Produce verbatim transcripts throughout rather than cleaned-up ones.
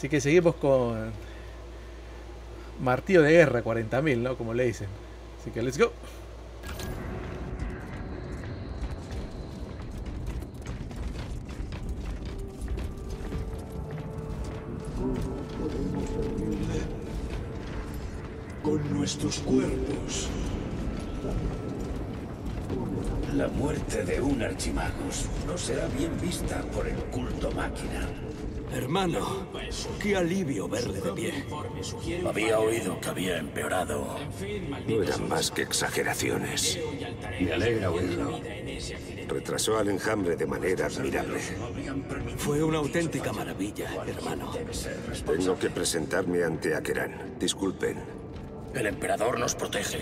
Así que seguimos con martillo de guerra cuarenta mil, ¿no? Como le dicen. Así que let's go. Con nuestros cuerpos. La muerte de un archimagus no será bien vista por el culto máquina. Hermano, qué alivio verle de pie. Había oído que había empeorado. No eran más que exageraciones. Me alegra oírlo. Retrasó al enjambre de manera admirable. Fue una auténtica maravilla, hermano. Tengo que presentarme ante Akeran. Disculpen. El emperador nos protege.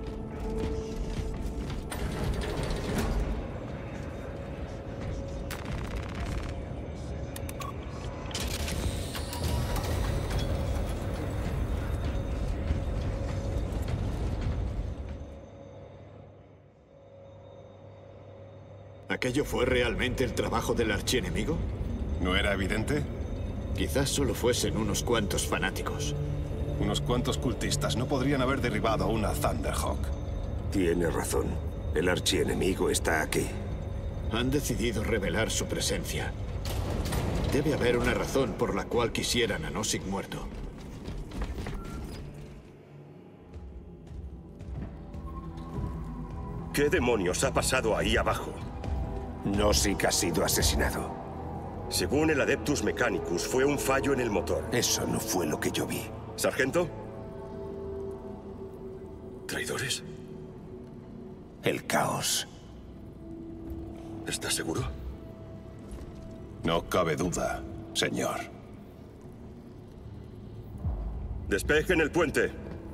¿Aquello fue realmente el trabajo del archienemigo? ¿No era evidente? Quizás solo fuesen unos cuantos fanáticos. Unos cuantos cultistas no podrían haber derribado a una Thunderhawk. Tiene razón. El archienemigo está aquí. Han decidido revelar su presencia. Debe haber una razón por la cual quisieran a Nozick muerto. ¿Qué demonios ha pasado ahí abajo? Nozick ha sido asesinado. Según el Adeptus Mechanicus, fue un fallo en el motor. Eso no fue lo que yo vi. ¿Sargento? ¿Traidores? El caos. ¿Estás seguro? No cabe duda, señor. Despejen el puente.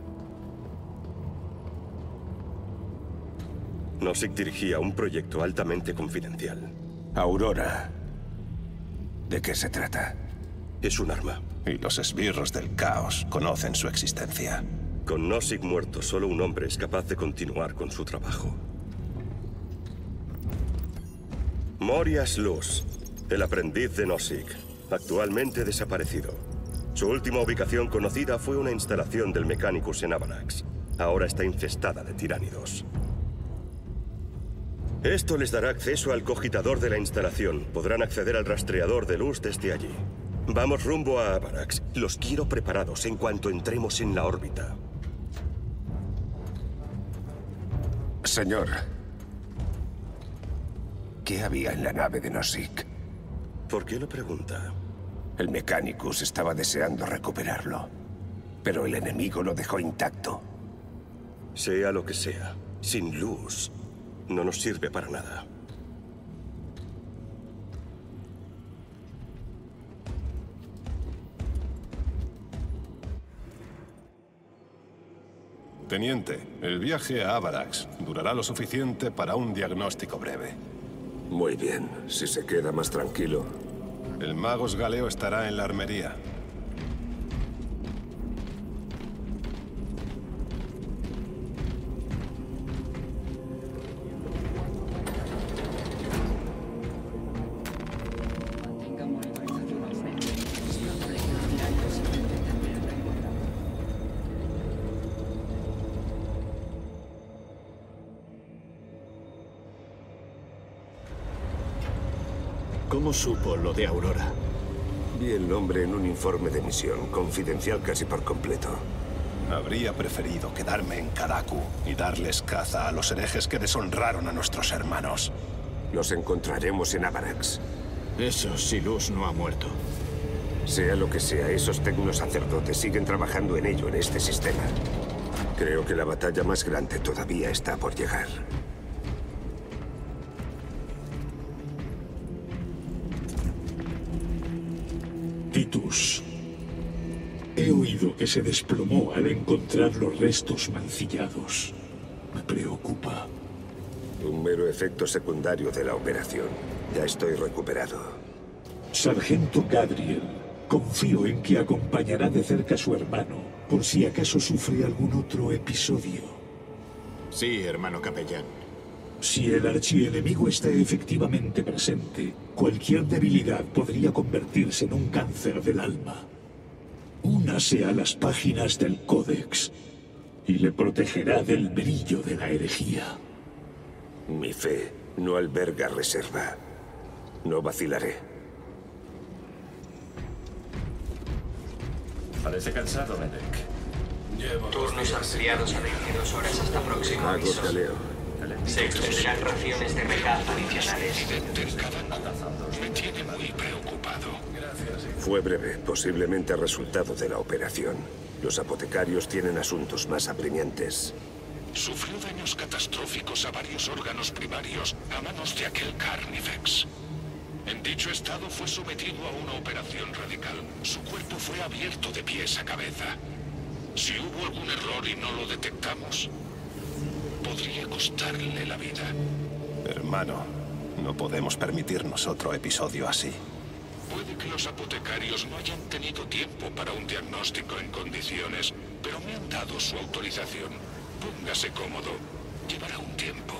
Nozick dirigía un proyecto altamente confidencial. Aurora. ¿De qué se trata? Es un arma. Y los esbirros del caos conocen su existencia. Con Nozick muerto, solo un hombre es capaz de continuar con su trabajo. Morias Luz, el aprendiz de Nozick, actualmente desaparecido. Su última ubicación conocida fue una instalación del Mechanicus en Avarax. Ahora está infestada de tiránidos. Esto les dará acceso al cogitador de la instalación. Podrán acceder al rastreador de luz desde allí. Vamos rumbo a Avarax. Los quiero preparados en cuanto entremos en la órbita. Señor, ¿qué había en la nave de Nozick? ¿Por qué lo pregunta? El Mechanicus estaba deseando recuperarlo, pero el enemigo lo dejó intacto. Sea lo que sea, sin luz, no nos sirve para nada. Teniente, el viaje a Avarax durará lo suficiente para un diagnóstico breve. Muy bien, si se queda más tranquilo. El Magos Galeo estará en la armería. ¿Cómo supo lo de Aurora? Vi el nombre en un informe de misión, confidencial casi por completo. Habría preferido quedarme en Karaku y darles caza a los herejes que deshonraron a nuestros hermanos. Los encontraremos en Avarax. Eso si Luz no ha muerto. Sea lo que sea, esos tecnosacerdotes siguen trabajando en ello en este sistema. Creo que la batalla más grande todavía está por llegar. Titus, he oído que se desplomó al encontrar los restos mancillados. Me preocupa. Un mero efecto secundario de la operación. Ya estoy recuperado. Sargento Gadriel, confío en que acompañará de cerca a su hermano, por si acaso sufre algún otro episodio. Sí, hermano capellán. Si el archienemigo está efectivamente presente, cualquier debilidad podría convertirse en un cáncer del alma. Únase a las páginas del Códex y le protegerá del brillo de la herejía. Mi fe no alberga reserva. No vacilaré. Parece cansado, Medek. Turnos ampliados a veintidós horas hasta próximo Magos aviso. Galeo. Se extenderán raciones de recaz adicionales. Me tiene muy preocupado. Fue breve, posiblemente resultado de la operación. Los apotecarios tienen asuntos más apremiantes. Sufrió daños catastróficos a varios órganos primarios a manos de aquel Carnifex. En dicho estado fue sometido a una operación radical. Su cuerpo fue abierto de pies a cabeza. Si hubo algún error y no lo detectamos, podría costarle la vida. Hermano, no podemos permitirnos otro episodio así. Puede que los apotecarios no hayan tenido tiempo para un diagnóstico en condiciones, pero me han dado su autorización. Póngase cómodo. Llevará un tiempo.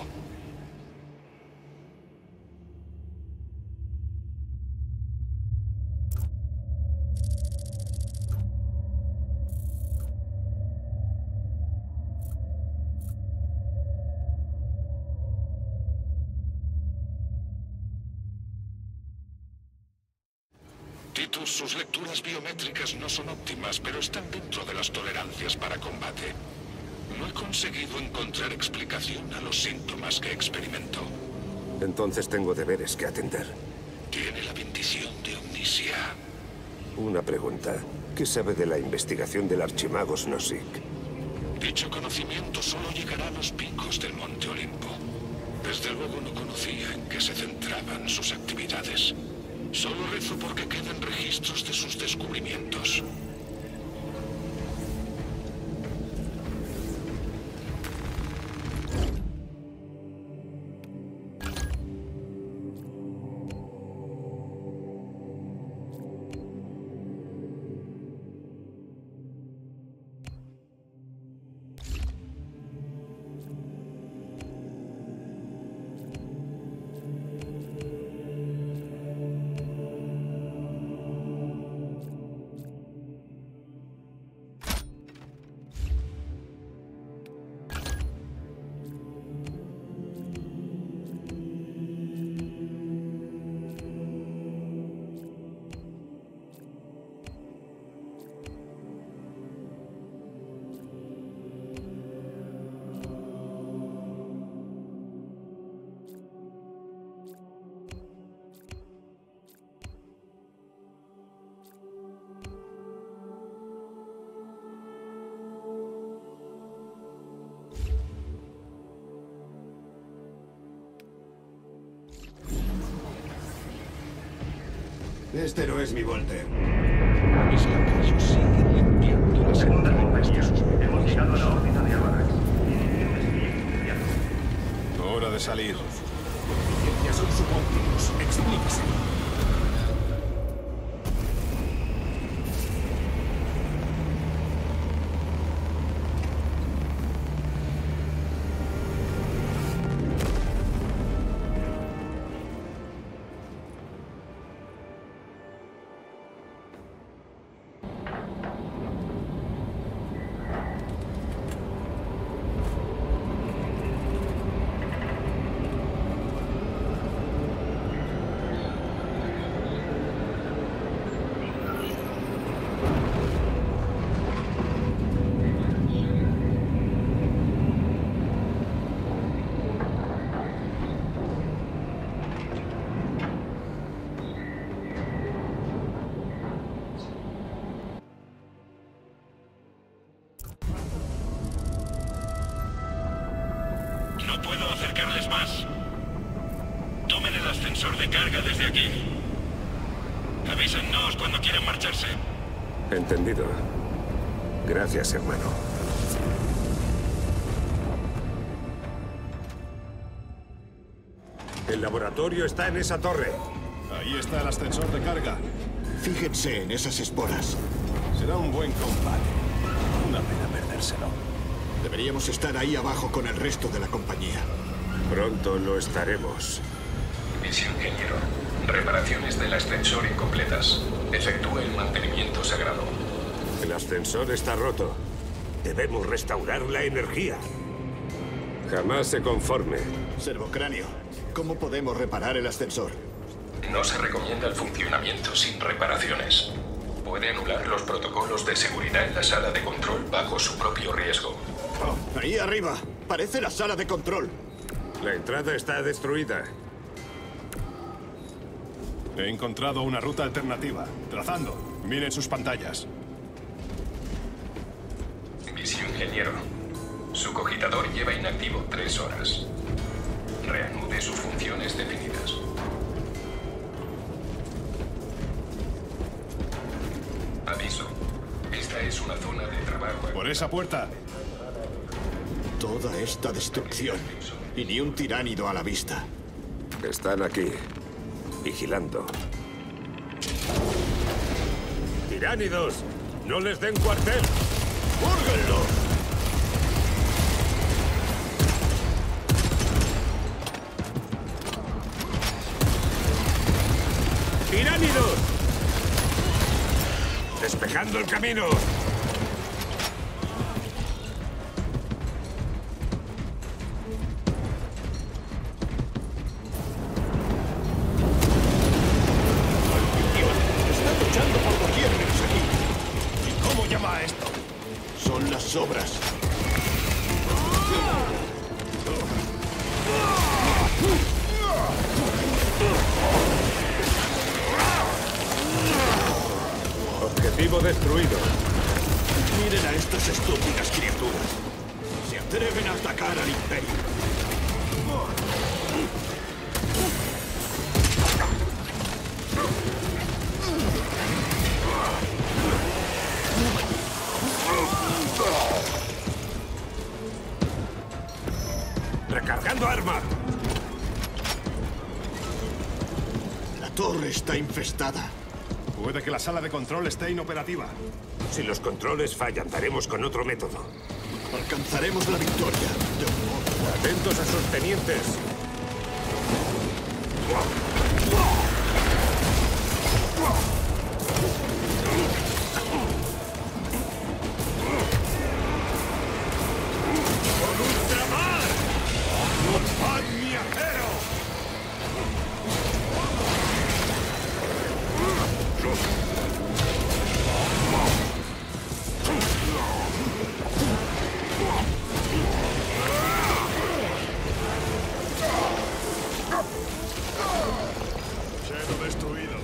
Titus, sus lecturas biométricas no son óptimas, pero están dentro de las tolerancias para combate. No he conseguido encontrar explicación a los síntomas que experimentó. Entonces tengo deberes que atender. Tiene la bendición de Omnisia. Una pregunta. ¿Qué sabe de la investigación del Archimagos Nozick? Dicho conocimiento solo llegará a los picos del Monte Olimpo. Desde luego no conocía en qué se centraban sus actividades. Solo rezo porque queden registros de sus descubrimientos. Este no es mi Volter. Mis lacayos siguen limpiando las Segunda entrañas compañía. de sus Hemos llegado a la órbita de Avarax. Hora de salir. Ya son subóptimos. Explíquese. No puedo acercarles más. Tomen el ascensor de carga desde aquí. Avísennos cuando quieran marcharse. Entendido. Gracias, hermano. El laboratorio está en esa torre. Ahí está el ascensor de carga. Fíjense en esas esporas. Será un buen combate. Una pena perdérselo. Deberíamos estar ahí abajo con el resto de la compañía. Pronto lo estaremos. Misión ingeniero. Reparaciones del ascensor incompletas. Efectúe el mantenimiento sagrado. El ascensor está roto. Debemos restaurar la energía. Jamás se conforme. Servocráneo, ¿cómo podemos reparar el ascensor? No se recomienda el funcionamiento sin reparaciones. Puede anular los protocolos de seguridad en la sala de control bajo su propio riesgo. Oh, ahí arriba. Parece la sala de control. La entrada está destruida. He encontrado una ruta alternativa. Trazando. Miren sus pantallas. Ingeniero, su cogitador lleva inactivo tres horas. Reanude sus funciones definidas. Aviso. Esta es una zona de trabajo. Por esa puerta. Toda esta destrucción. Y ni un tiránido a la vista. Están aquí, vigilando. ¡Tiránidos! ¡No les den cuartel! ¡Púrguenlo! ¡Tiránidos! ¡Despejando el camino! Están luchando por doquier menos aquí. ¿Y cómo llama a esto? Son las sobras. Objetivo destruido. Miren a estas estúpidas criaturas. Se atreven a atacar al Imperio. ¡Recargando arma! La torre está infestada. Puede que la sala de control esté inoperativa. Si los controles fallan, daremos con otro método. Alcanzaremos la victoria de un modo. Atentos a sus tenientes. ¡Con ultramar! ¡Pan viajero! Lleno destruido.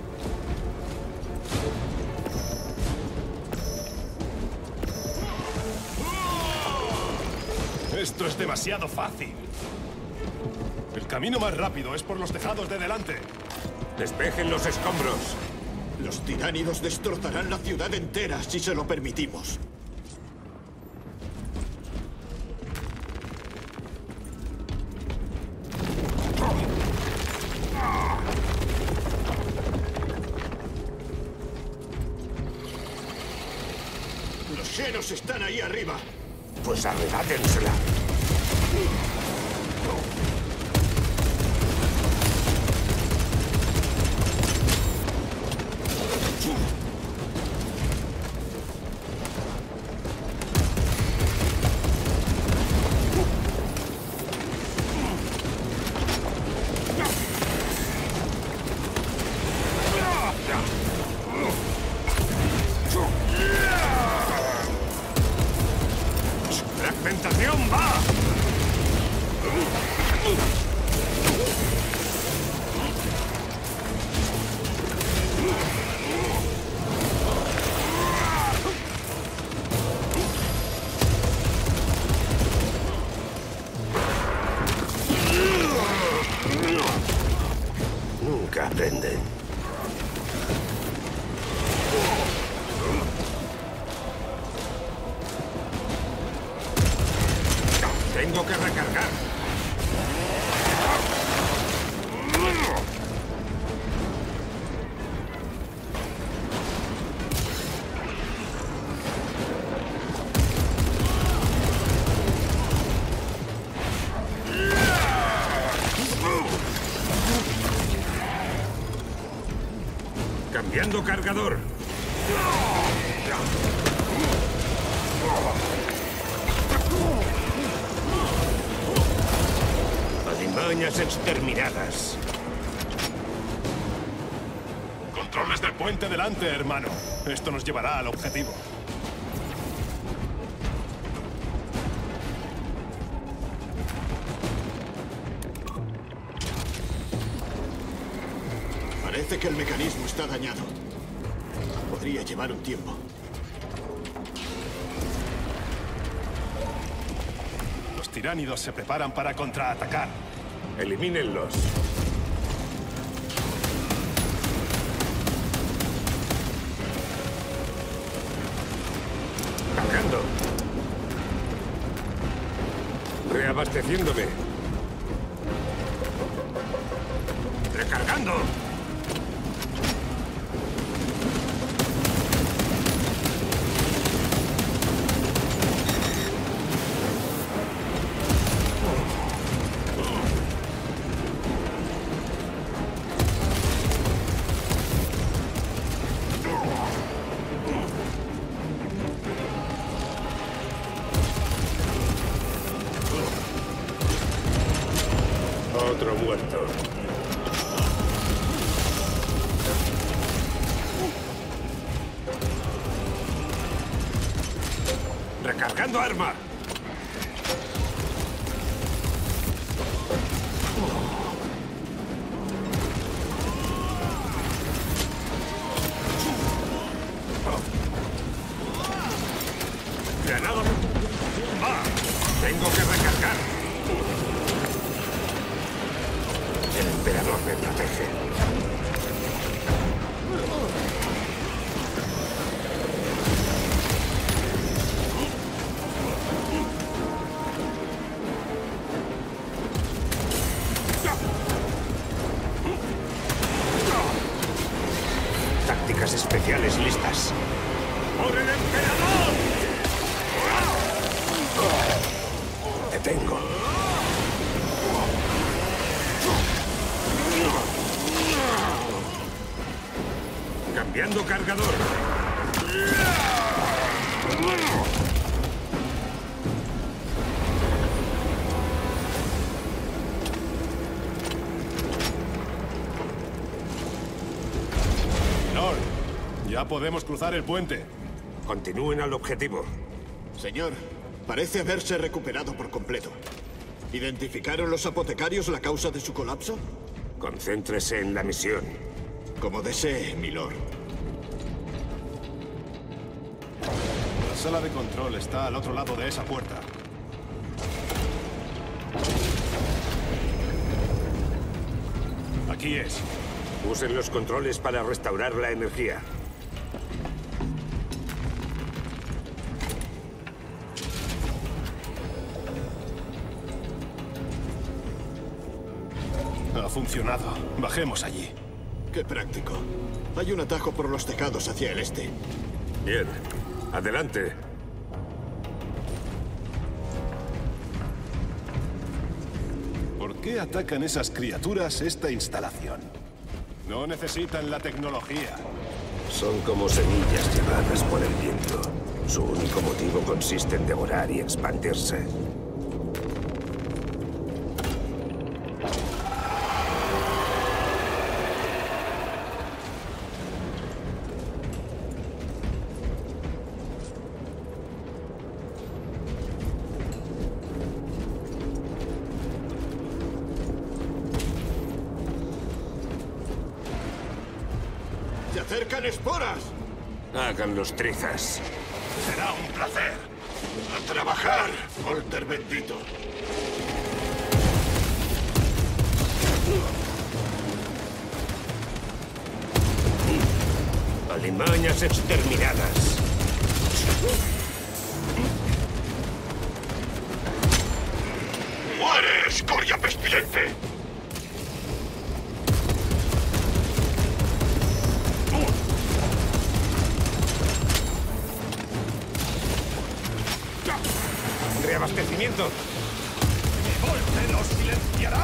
Esto es demasiado fácil. El camino más rápido es por los tejados de delante. Despejen los escombros. Los tiránidos destrozarán la ciudad entera si se lo permitimos. Los xenos están ahí arriba. Pues arrebátensela. ¡Fragmentación va! Nunca aprenden. Tengo que recargar. Cambiando cargador. Alimañas exterminadas. Controles del puente delante, hermano. Esto nos llevará al objetivo. Parece que el mecanismo está dañado. Podría llevar un tiempo. Los tiránidos se preparan para contraatacar. Elimínenlos. Cargando. Reabasteciéndome. Recargando. Otro muerto. Recargando arma. Granada. Va. Tengo que recargar. El emperador me protege. Tácticas especiales listas. ¡Por el emperador! Te tengo. Cambiando cargador. Lord, ya podemos cruzar el puente. Continúen al objetivo. Señor, parece haberse recuperado por completo. ¿Identificaron los apotecarios la causa de su colapso? Concéntrese en la misión. Como desee, milord. La sala de control está al otro lado de esa puerta. Aquí es. Usen los controles para restaurar la energía. Ha funcionado. Bajemos allí. Qué práctico. Hay un atajo por los tejados hacia el este. Bien. Adelante. ¿Por qué atacan esas criaturas esta instalación? No necesitan la tecnología. Son como semillas llevadas por el viento. Su único motivo consiste en devorar y expandirse. ¡Se acercan esporas! Hagan los trizas. Será un placer. ¡A trabajar, Volter bendito! Alimañas exterminadas. ¡Muere, escoria pestilente! Reabastecimiento. ¡Mi golpe los silenciará!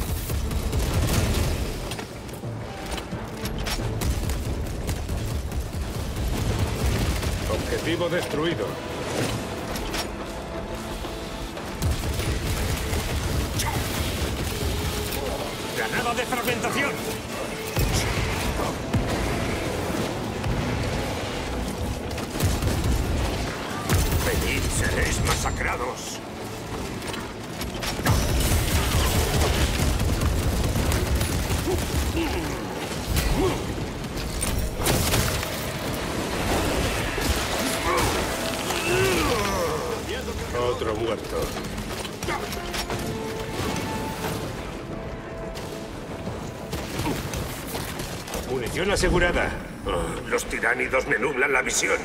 Objetivo destruido. Granada de fragmentación. Venid, seréis masacrados. Otro muerto. Munición asegurada. Oh, los tiránidos me nublan la visión.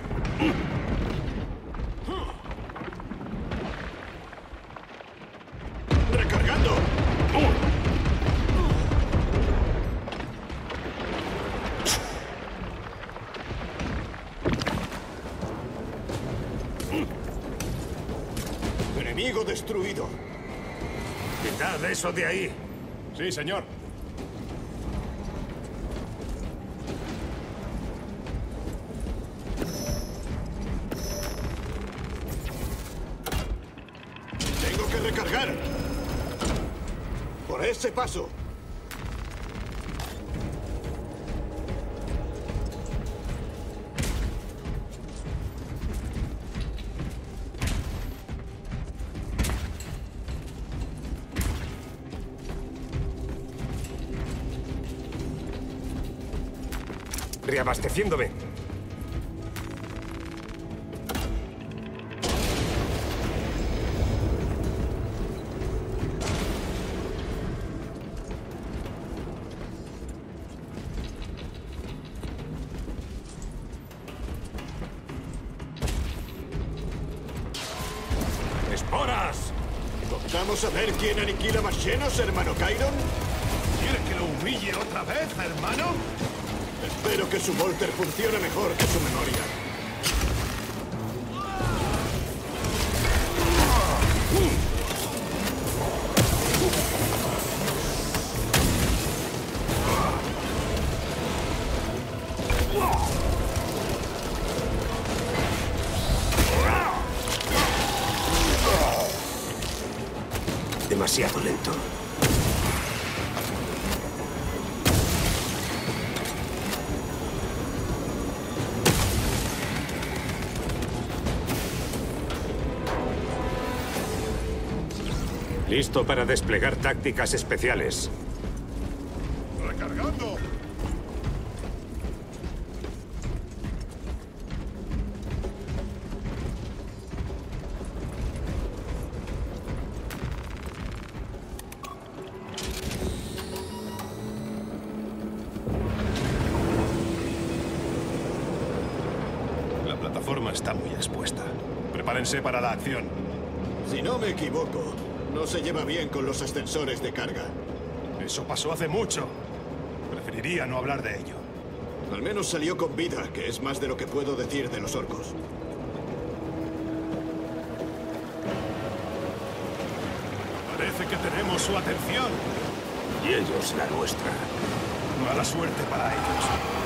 ¡Recargando! Enemigo destruido. Quitad eso de ahí. Sí, señor. Tengo que recargar. Por ese paso. Reabasteciéndome. ¡Esporas! ¿Vamos a ver quién aniquila más llenos, hermano Chiron? ¿Quiere que lo humille otra vez, hermano? Espero que su Volter funcione mejor que su memoria. Demasiado lento. Listo para desplegar tácticas especiales. ¡Recargando! La plataforma está muy expuesta. Prepárense para la acción. Si no me equivoco, no se lleva bien con los ascensores de carga. Eso pasó hace mucho. Preferiría no hablar de ello. Al menos salió con vida, que es más de lo que puedo decir de los orcos. Parece que tenemos su atención. Y ellos la nuestra. Mala suerte para ellos.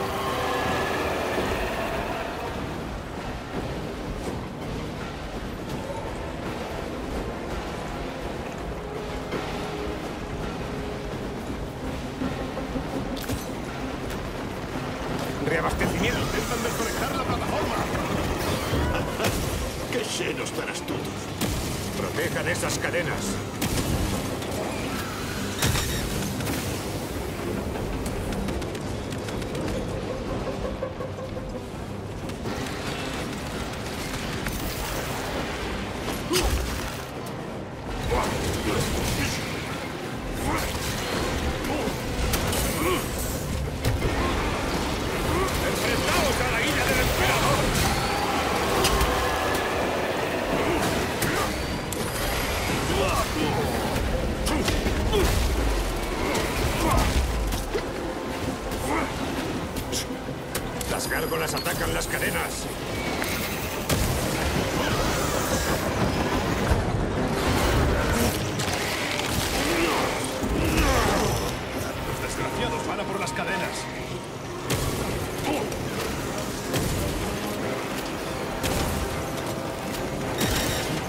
Reabastecimiento. Intentan desconectar la plataforma. ¡Qué llenos tan astutos! Protejan esas cadenas. ¡Enfrentaos a la ira del emperador! Las gárgolas atacan las cadenas. Los desgraciados van a por las cadenas.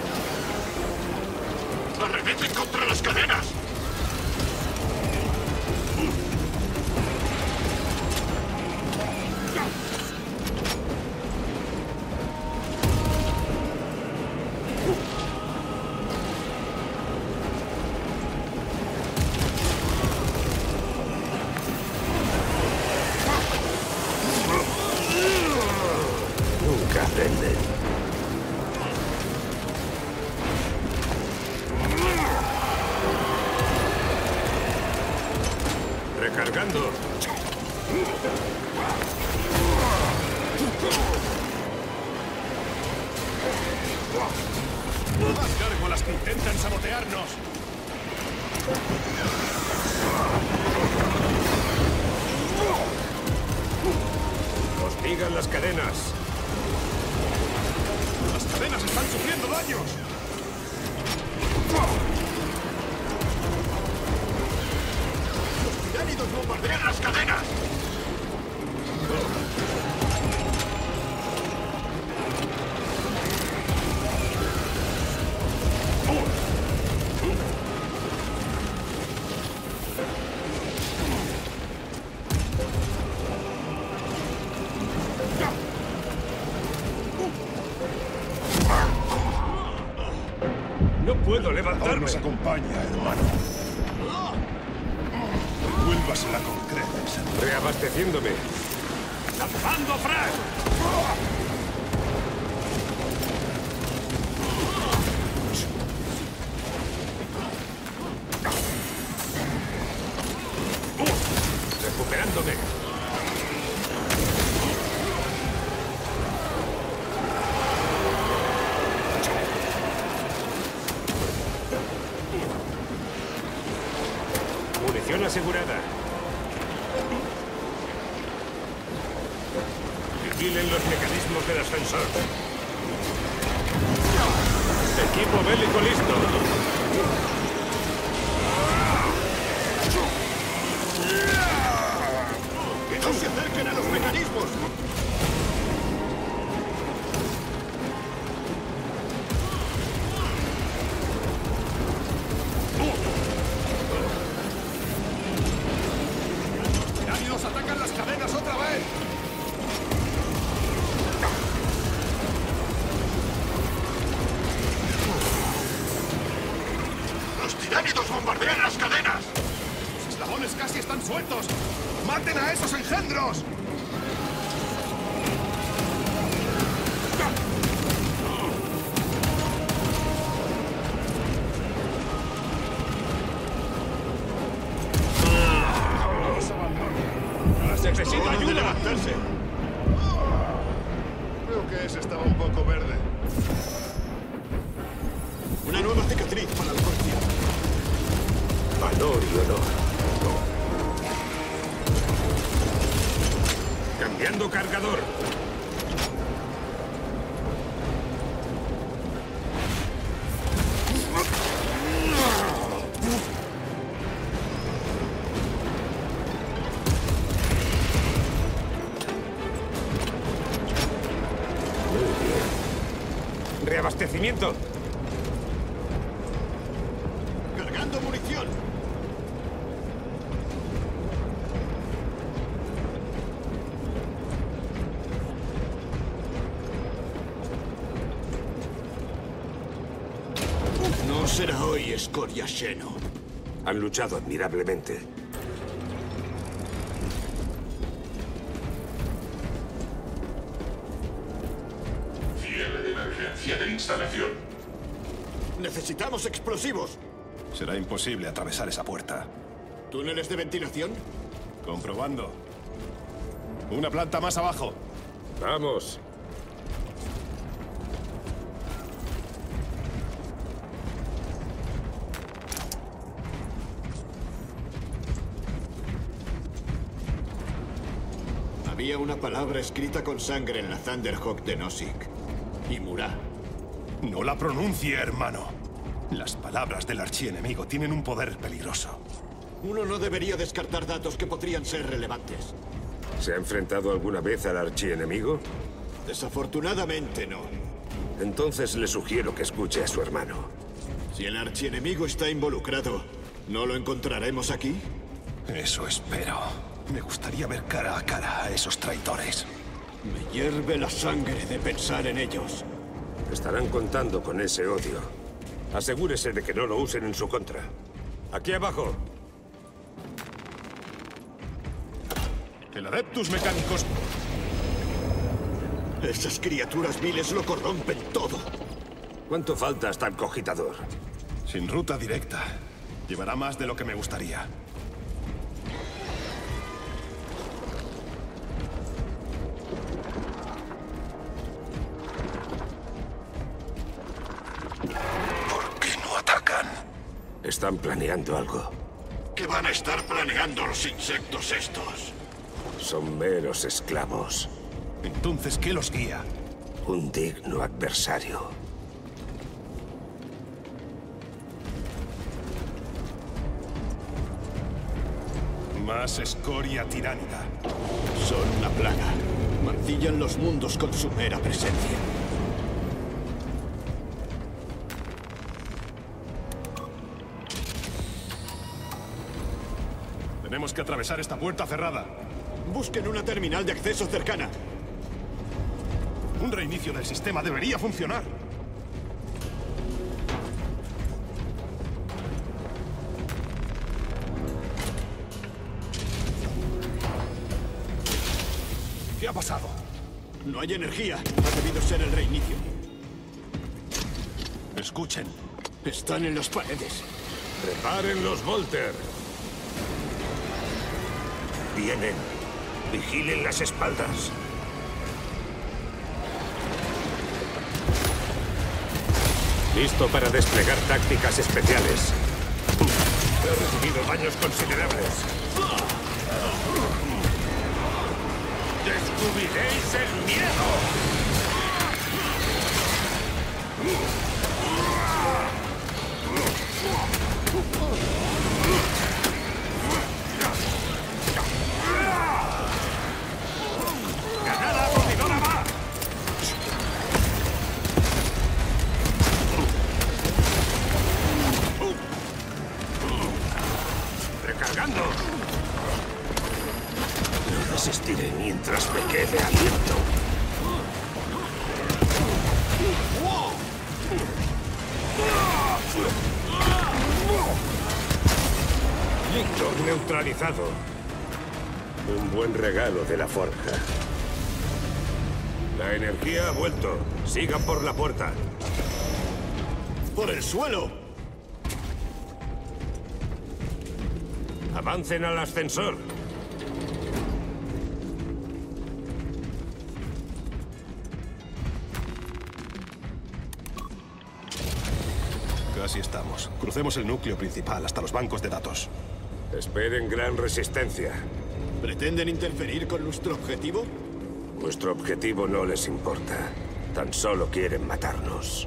¡Arremeten contra las cadenas! aprenden. Recargando. ¡Haz cargo a las que intentan sabotearnos! Hostigan las cadenas. ¡Las cadenas están sufriendo daños! ¡Los tiránidos bombardean las cadenas! No puedo levantarme. Nos acompaña, hermano. Vuélvasela con creces. Reabasteciéndome. ¡Lanzando frag! Recuperándome. Munición asegurada. Vigilen los mecanismos del ascensor. Equipo bélico listo. ¡Que no se acerquen a los mecanismos! ¡Tiránidos atacan las cadenas otra vez! ¡Los tiránidos bombardean las cadenas! ¡Los eslabones casi están sueltos! ¡Maten a esos engendros! ¡Necesito ayuda! ¡Levantarse! Creo que ese estaba un poco verde. Una nueva cicatriz para la policía. Valor y honor. Cambiando cargador. Reabastecimiento. Cargando munición. No será hoy, escoria Xeno. Han luchado admirablemente. Cierre de emergencia de instalación. Necesitamos explosivos. Será imposible atravesar esa puerta. ¿Túneles de ventilación? Comprobando. Una planta más abajo. Vamos. Había una palabra escrita con sangre en la Thunderhawk de Nozick. Y Murá. No la pronuncie, hermano. Las palabras del archienemigo tienen un poder peligroso. Uno no debería descartar datos que podrían ser relevantes. ¿Se ha enfrentado alguna vez al archienemigo? Desafortunadamente no. Entonces le sugiero que escuche a su hermano. Si el archienemigo está involucrado, ¿no lo encontraremos aquí? Eso espero. Me gustaría ver cara a cara a esos traidores. Me hierve la sangre de pensar en ellos. Estarán contando con ese odio. Asegúrese de que no lo usen en su contra. Aquí abajo. El Adeptus Mechanicus. Esas criaturas viles lo corrompen todo. ¿Cuánto falta hasta el cogitador? Sin ruta directa. Llevará más de lo que me gustaría. ¿Por qué no atacan? Están planeando algo. ¿Qué van a estar planeando los insectos estos? Son meros esclavos. Entonces, ¿qué los guía? Un digno adversario. Más escoria tiránida. Son una plaga. Mancillan los mundos con su mera presencia. Tenemos que atravesar esta puerta cerrada. Busquen una terminal de acceso cercana. Un reinicio del sistema debería funcionar. ¿Qué ha pasado? No hay energía. Ha debido ser el reinicio. Escuchen. Están en las paredes. ¡Preparen los Volter! Vienen. Vigilen las espaldas. Listo para desplegar tácticas especiales. He recibido daños considerables. ¡Descubriréis el miedo! ¡Ganada aturdidora va! ¡Recargando! No resistiré mientras me quede abierto. Lictor neutralizado. Un buen regalo de la forja. La energía ha vuelto. Sigan por la puerta. ¡Por el suelo! Avancen al ascensor. Casi estamos. Crucemos el núcleo principal hasta los bancos de datos. Esperen gran resistencia. ¿Pretenden interferir con nuestro objetivo? Nuestro objetivo no les importa. Tan solo quieren matarnos.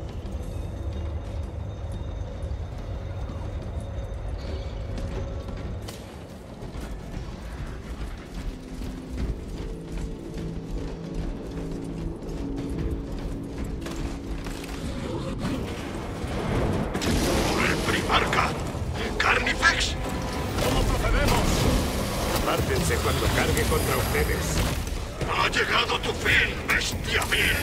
¡El primarca! ¿El Carnifex? ¿Cómo procedemos? Apártense cuando cargue contra ustedes. ¡Ha llegado tu fin, bestia vil!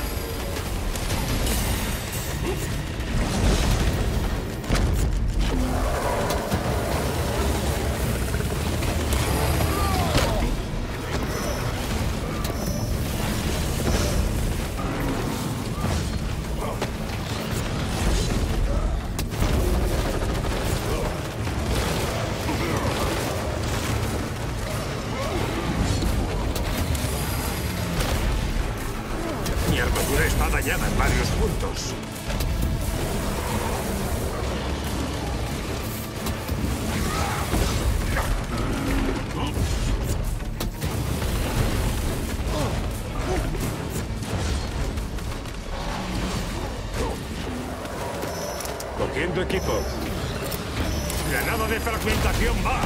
Mi armadura está dañada en varios puntos. Cogiendo equipo. Granada de fragmentación va.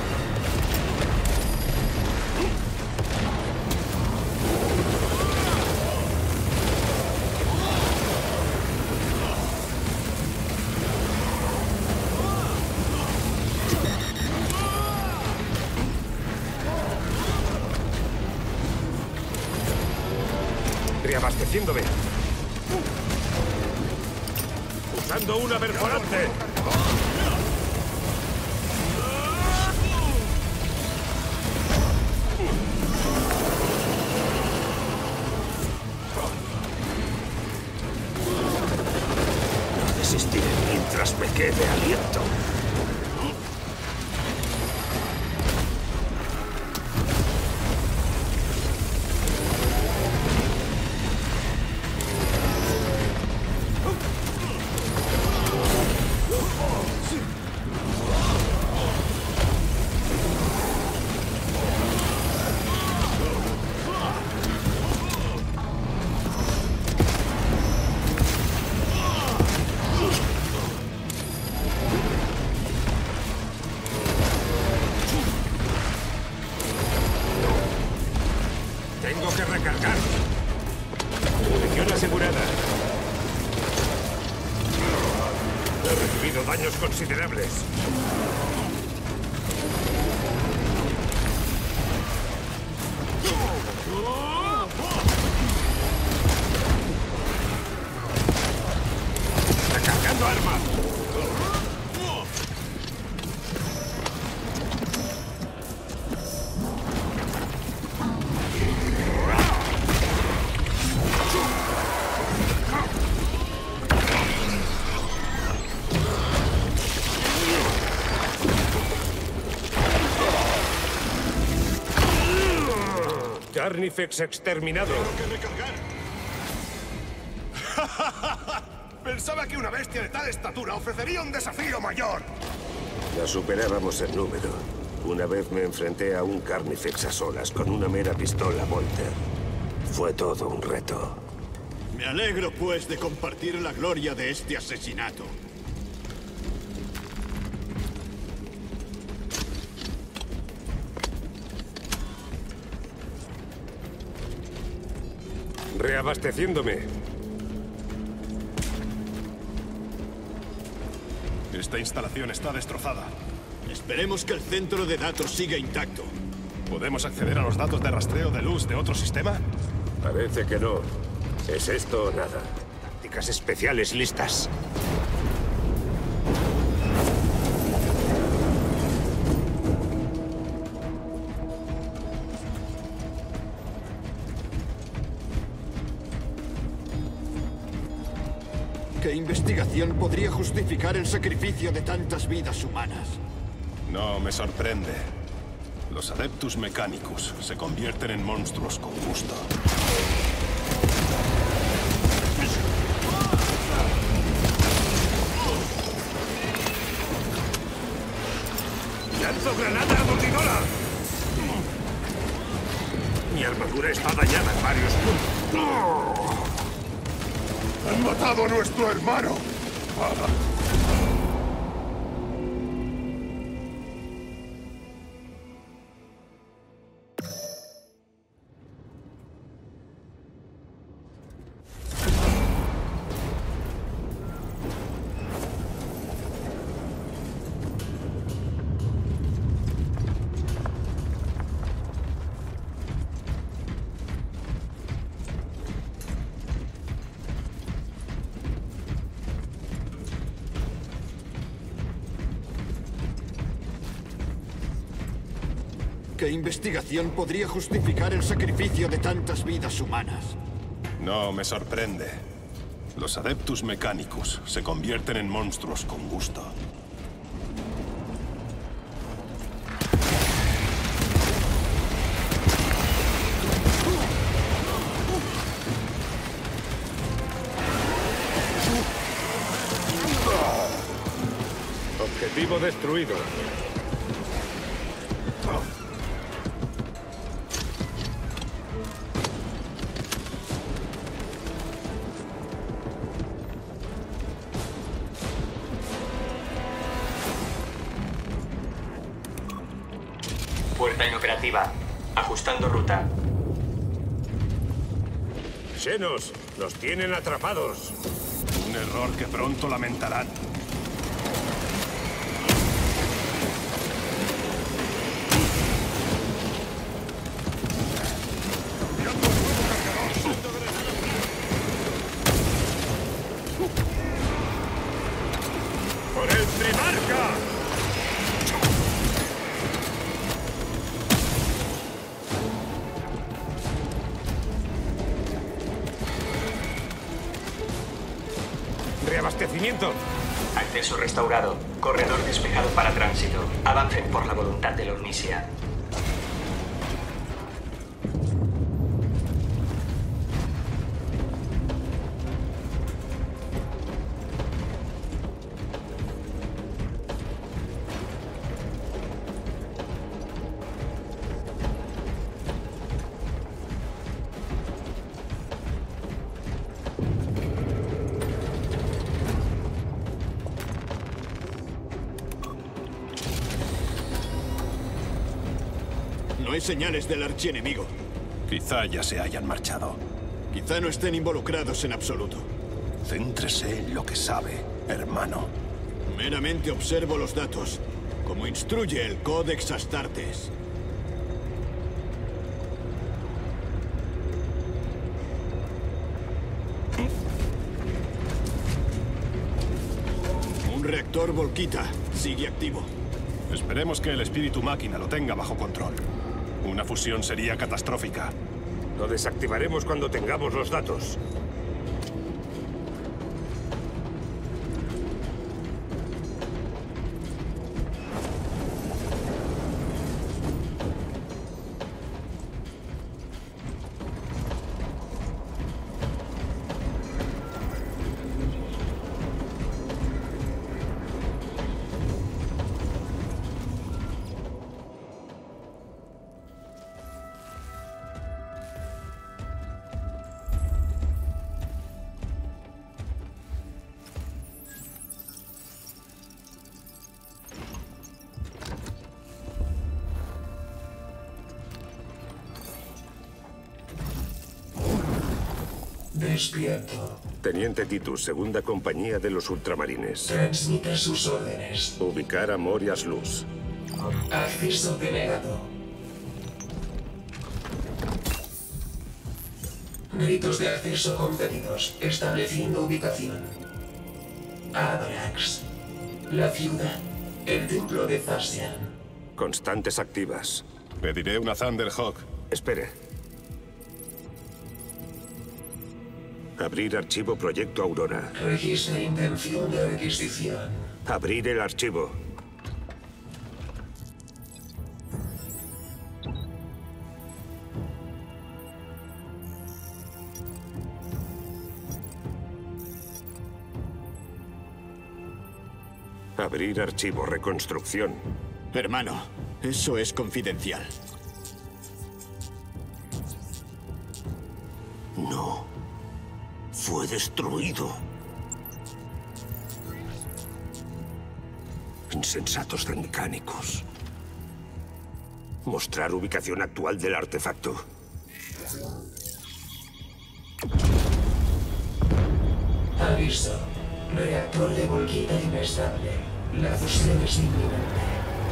Reabasteciéndome. Usando una perforante. resistiré mientras me quede aliento. Daños considerables. Recargando armas. Carnifex exterminado. Tengo que recargar. Pensaba que una bestia de tal estatura ofrecería un desafío mayor. La superábamos en número. Una vez me enfrenté a un Carnifex a solas con una mera pistola Volter. Fue todo un reto. Me alegro, pues, de compartir la gloria de este asesinato. Reabasteciéndome. Esta instalación está destrozada. Esperemos que el centro de datos siga intacto. ¿Podemos acceder a los datos de rastreo de luz de otro sistema? Parece que no. ¿Es esto o nada? Tácticas especiales listas. ¿Qué investigación podría justificar el sacrificio de tantas vidas humanas? No me sorprende. Los Adeptus Mechanicus se convierten en monstruos con gusto. ¡Lanzo granada aturdidora! Mi armadura está dañada en varios puntos. ¡Han matado a nuestro hermano! ¿Qué investigación podría justificar el sacrificio de tantas vidas humanas? No me sorprende. Los Adeptus Mechanicus se convierten en monstruos con gusto. Objetivo destruido. Puerta inoperativa. Ajustando ruta. Xenos, nos tienen atrapados. Un error que pronto lamentarán. ¡Por el Primarca! abastecimiento. Acceso restaurado. Corredor despejado para tránsito. Avancen por la voluntad de la Omnisia. No hay señales del archienemigo. Quizá ya se hayan marchado. Quizá no estén involucrados en absoluto. Céntrese en lo que sabe, hermano. Meramente observo los datos, como instruye el Codex Astartes. Un reactor Volquita sigue activo. Esperemos que el espíritu máquina lo tenga bajo control. Una fusión sería catastrófica. Lo desactivaremos cuando tengamos los datos. Despierto. Teniente Titus, segunda compañía de los ultramarines. Transmite sus órdenes. Ubicar a Morias Luz. Acceso denegado. Gritos de acceso concedidos. Estableciendo ubicación. Abrax. La ciudad. El templo de Thasian. Constantes activas. Pediré una Thunderhawk. Espere. Abrir archivo Proyecto Aurora. Registra intención de requisición. Abrir el archivo. Abrir archivo Reconstrucción. Hermano, eso es confidencial. No. Fue destruido. Insensatos de mecánicos. Mostrar ubicación actual del artefacto. Aviso. Reactor de Volquita inestable. La fusión es inminente.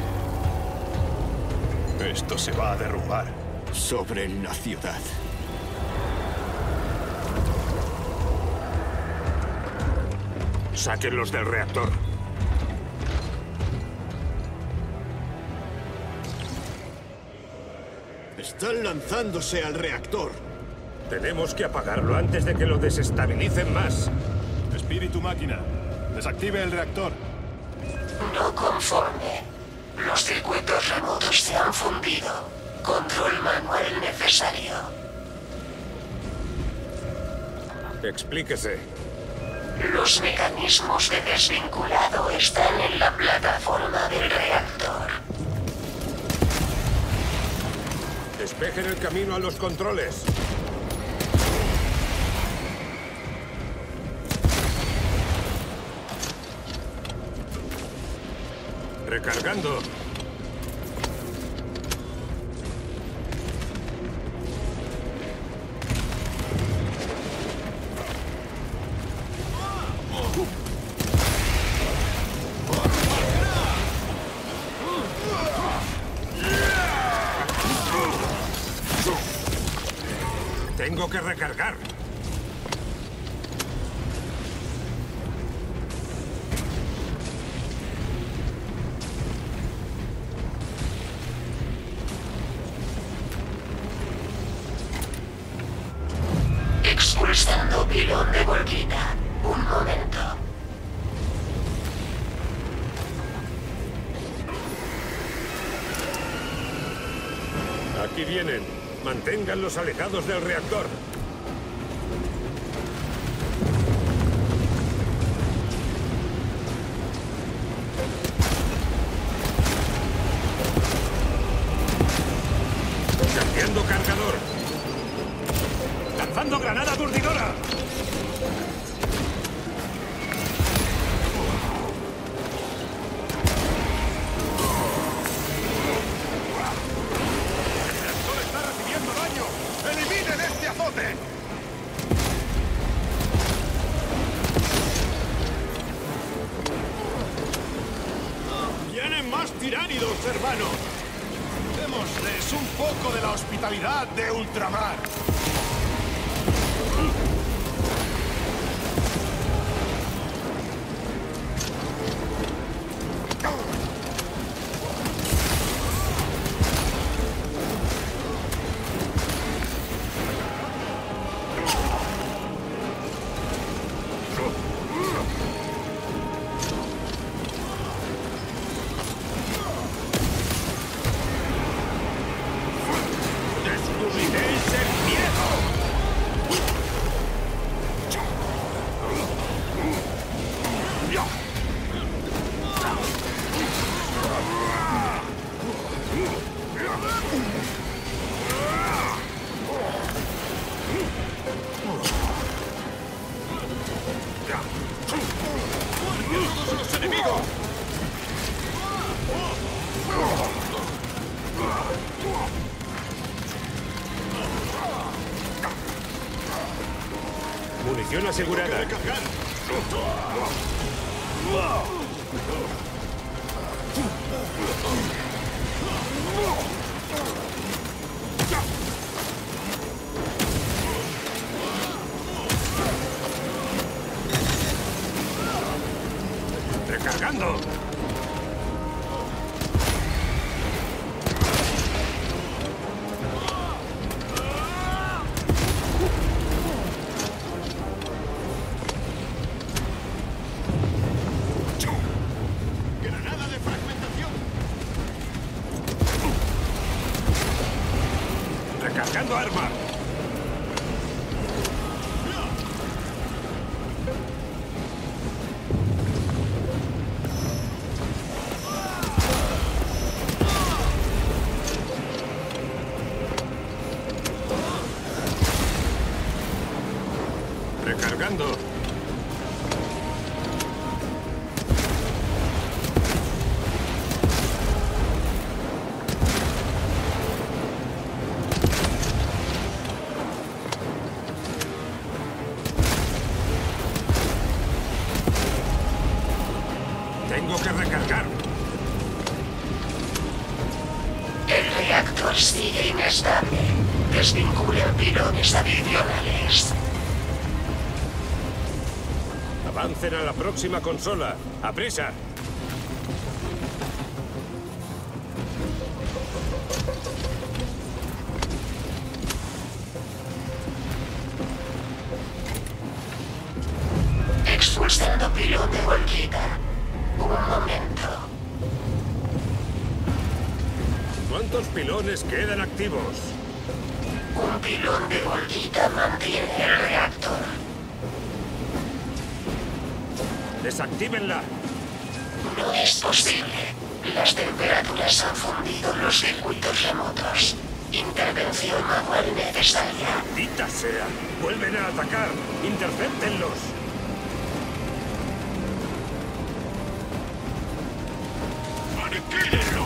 Esto se va a derrumbar. Sobre la ciudad. Sáquenlos del reactor. Están lanzándose al reactor. Tenemos que apagarlo antes de que lo desestabilicen más. Espíritu máquina, desactive el reactor. No conforme. Los circuitos remotos se han fundido. Control manual necesario. Explíquese. Los mecanismos de desvinculado están en la plataforma del reactor. Despejen el camino a los controles. Recargando. Tengo que recargar. Expulsando pilón de Volquita. Un momento. Aquí vienen. Manténganlos alejados del reactor. Cambiando cargador. Lanzando granada aturdidora. ¡Vienen más tiránidos, hermano! Démosles un poco de la hospitalidad de ultramar. Munición asegurada. ¡Recargando! ¡Granada de fragmentación! ¡Recargando arma! Recargando. Tengo que recargar. El reactor sigue inestable. Desvinculen pilones adicionales. Avancen a la próxima consola. ¡Aprisa! Expulsando pilón de Volquita. Un momento. ¿Cuántos pilones quedan activos? Un pilón de Volquita mantiene el reactor. ¡Desactívenla! No es posible. Las temperaturas han fundido los circuitos remotos. Intervención manual necesaria. ¡Maldita sea! ¡Vuelven a atacar! ¡Intercéptenlos! ¡Aniquílenlos!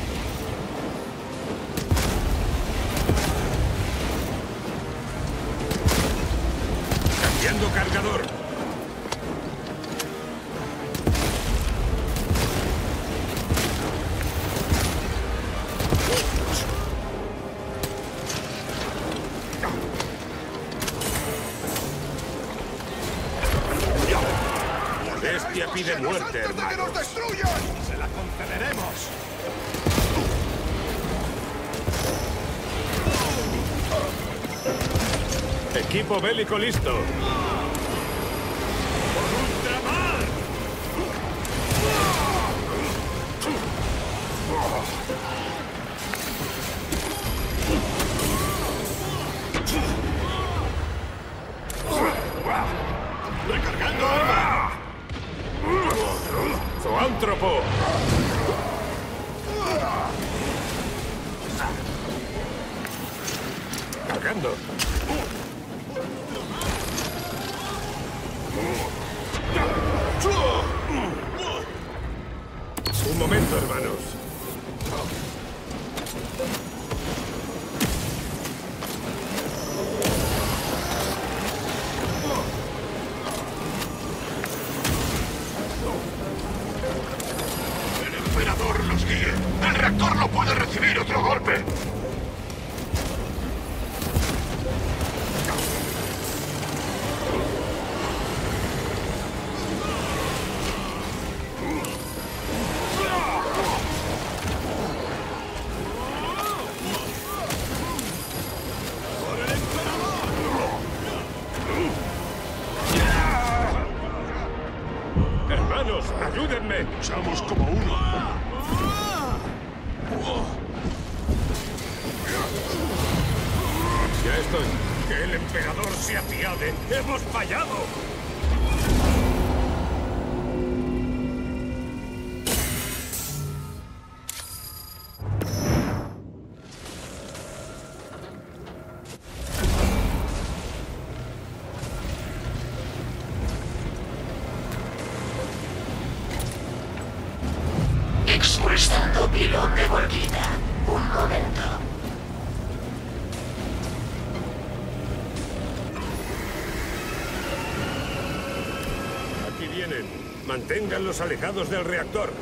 ¡Cambiando cargador! La bestia pide muerte, hermano. ¡Que nos destruyan! ¡Se la concederemos! Equipo bélico listo. ¡Recargando arma! ¡Zoántropo! Cargando. Un momento, hermanos. ¡El emperador nos guíe! ¡El reactor no puede recibir otro golpe! Hermanos, ayúdenme. Somos como uno. Ya estoy. ¡Que el emperador se apiade! ¡Hemos fallado! Expulsando pilón de Volquita. Un momento. Aquí vienen. Manténganlos alejados del reactor.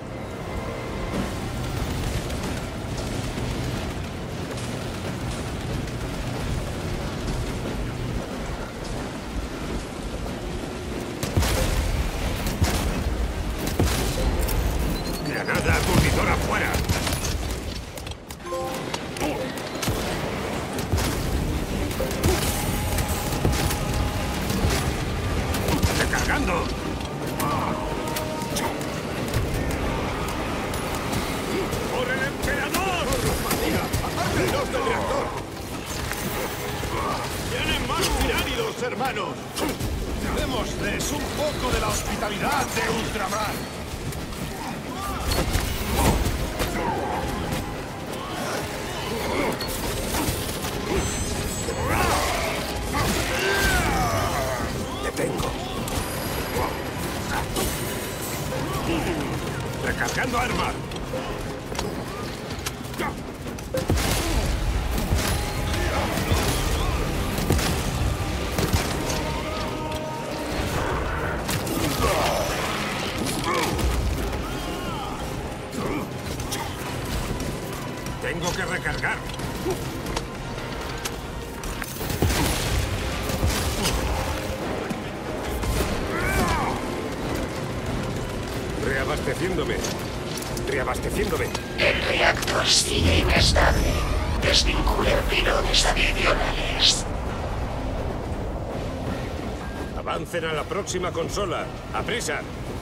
¡Granada aturdidora fuera! ¡Recargando! ¡Por el emperador! ¡Fatiga! ¡Apártenlos del reactor! ¡Tienen más tiránidos, hermanos! ¡Démosles un poco de la hospitalidad de Ultramar! Detengo. ¡Recargando armas! Tengo que recargar. Reabasteciéndome. Reabasteciéndome. El reactor sigue inestable. Desvinculen pilones adicionales. Avancen a la próxima consola. ¡Aprisa!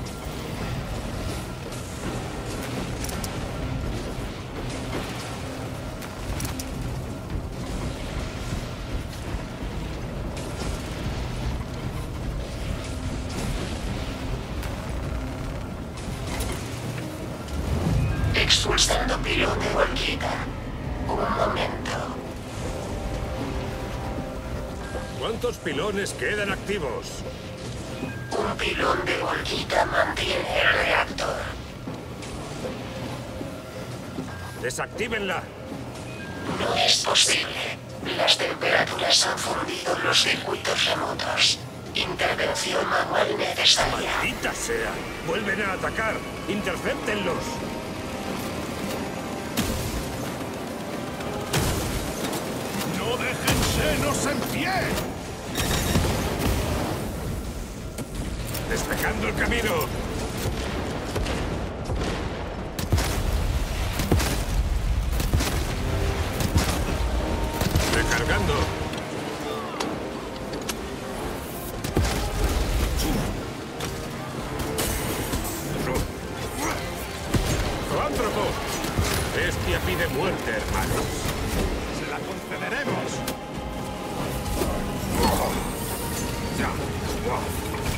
Expulsando pilón de Volquita. Un momento. ¿Cuántos pilones quedan activos? Un pilón de Volquita mantiene el reactor. ¡Desactívenla! No es posible. Las temperaturas han fundido los circuitos remotos. Intervención manual necesaria. ¡Maldita sea! ¡Vuelven a atacar! ¡Intercéptenlos! ¡No dejen senos en pie! ¡Despejando el camino! ¡Recargando! ¡Zoántropo! Bestia pide muerte, hermanos. ¡Se la concederemos!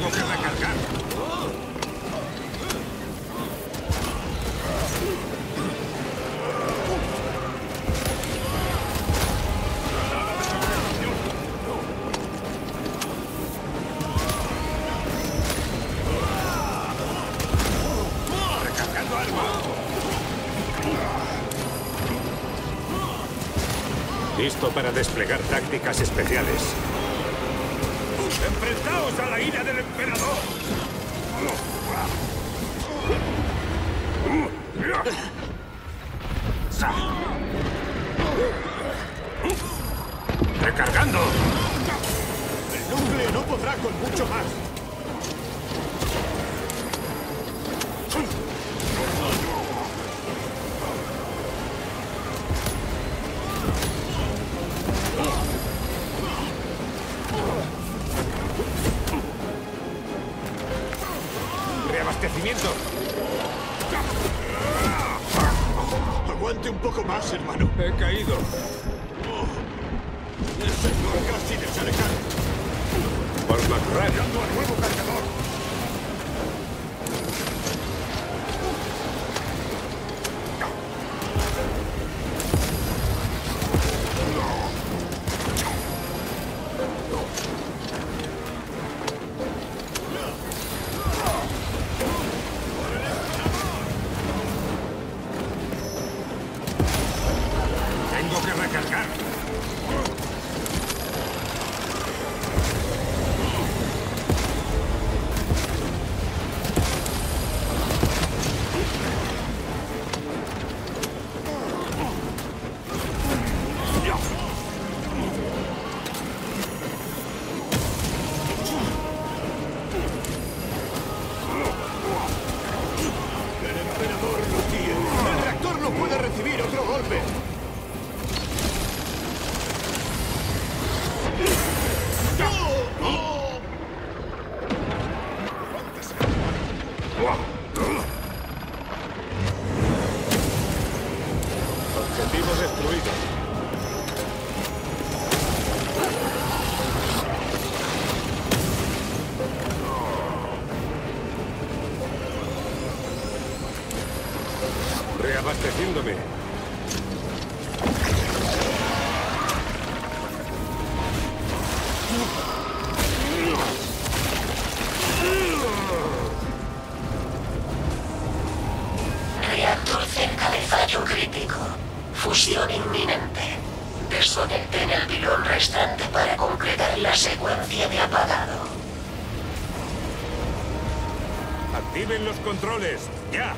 Tengo que recargar. Recargando algo. Listo para desplegar tácticas especiales. ¡Enfrentaos a la ira del emperador! ¡Recargando! El núcleo no podrá con mucho más. ¡Reabastecimiento! Aguante un poco más, hermano. He caído. El sector casi desalejado. Por McRae. ¡Llegando al nuevo cargador! Tengo que recargar. El emperador lo tiene. El reactor no puede recibir otro golpe. Objetivo destruido. Reabasteciéndome. Reactor cerca de fallo crítico. Fusión inminente. Desconecten el pilón restante para completar la secuencia de apagado. Activen los controles. ¡Ya!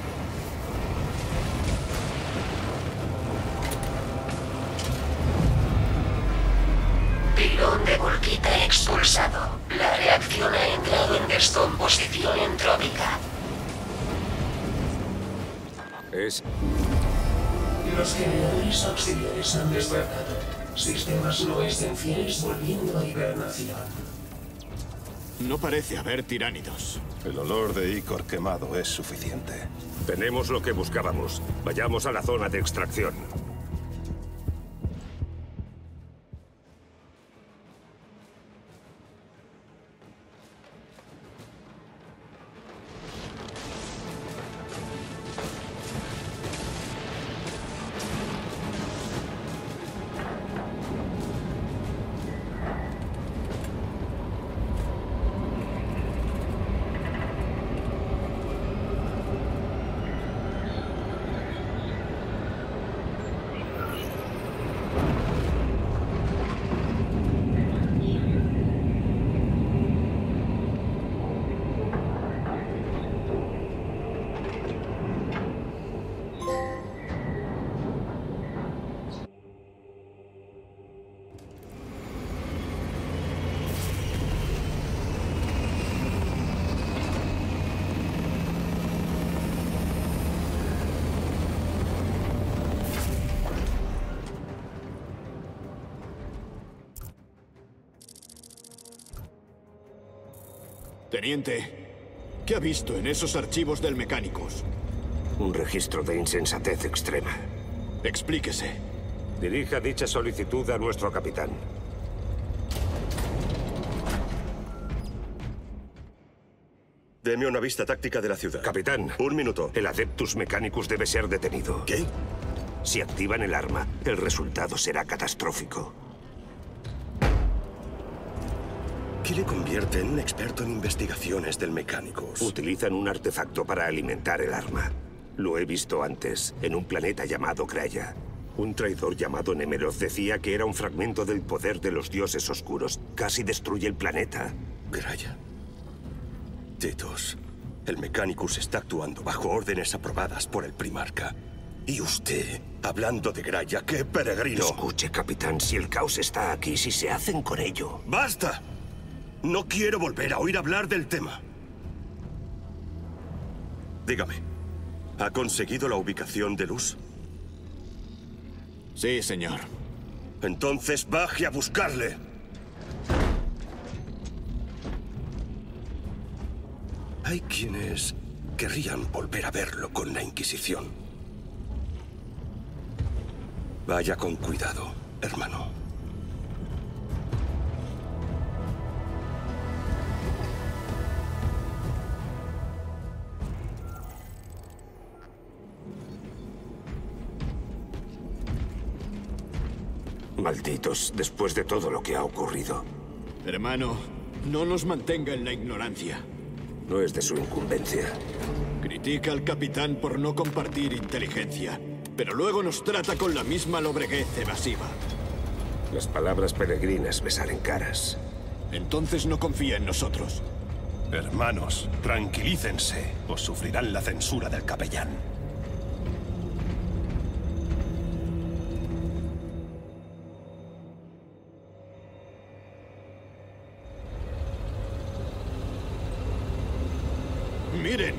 Pilón de Volquita expulsado. La reacción ha entrado en descomposición entrópica. Es... Los generadores auxiliares han despertado. Sistemas no esenciales volviendo a hibernación. No parece haber tiránidos. El olor de ícor quemado es suficiente. Tenemos lo que buscábamos. Vayamos a la zona de extracción. Teniente, ¿qué ha visto en esos archivos del Mechanicus? Un registro de insensatez extrema. Explíquese. Dirija dicha solicitud a nuestro capitán. Deme una vista táctica de la ciudad. Capitán. Un minuto. El Adeptus Mechanicus debe ser detenido. ¿Qué? Si activan el arma, el resultado será catastrófico. ¿Qué le convierte en un experto en investigaciones del Mechanicus? Utilizan un artefacto para alimentar el arma. Lo he visto antes, en un planeta llamado Graya. Un traidor llamado Nemeroth decía que era un fragmento del poder de los dioses oscuros. Casi destruye el planeta. Graya. Titus, el Mechanicus está actuando bajo órdenes aprobadas por el Primarca. Y usted, hablando de Graya, ¡qué peregrino! Escuche, capitán, si el caos está aquí, si se hacen con ello... ¡Basta! No quiero volver a oír hablar del tema. Dígame, ¿ha conseguido la ubicación de Luz? Sí, señor. Entonces baje a buscarle. Hay quienes querrían volver a verlo con la Inquisición. Vaya con cuidado, hermano. Malditos, después de todo lo que ha ocurrido. Hermano, no nos mantenga en la ignorancia. No es de su incumbencia. Critica al capitán por no compartir inteligencia, pero luego nos trata con la misma lobreguez evasiva. Las palabras peregrinas me salen caras. Entonces no confía en nosotros. Hermanos, tranquilícense, o sufrirán la censura del capellán. ¡Miren!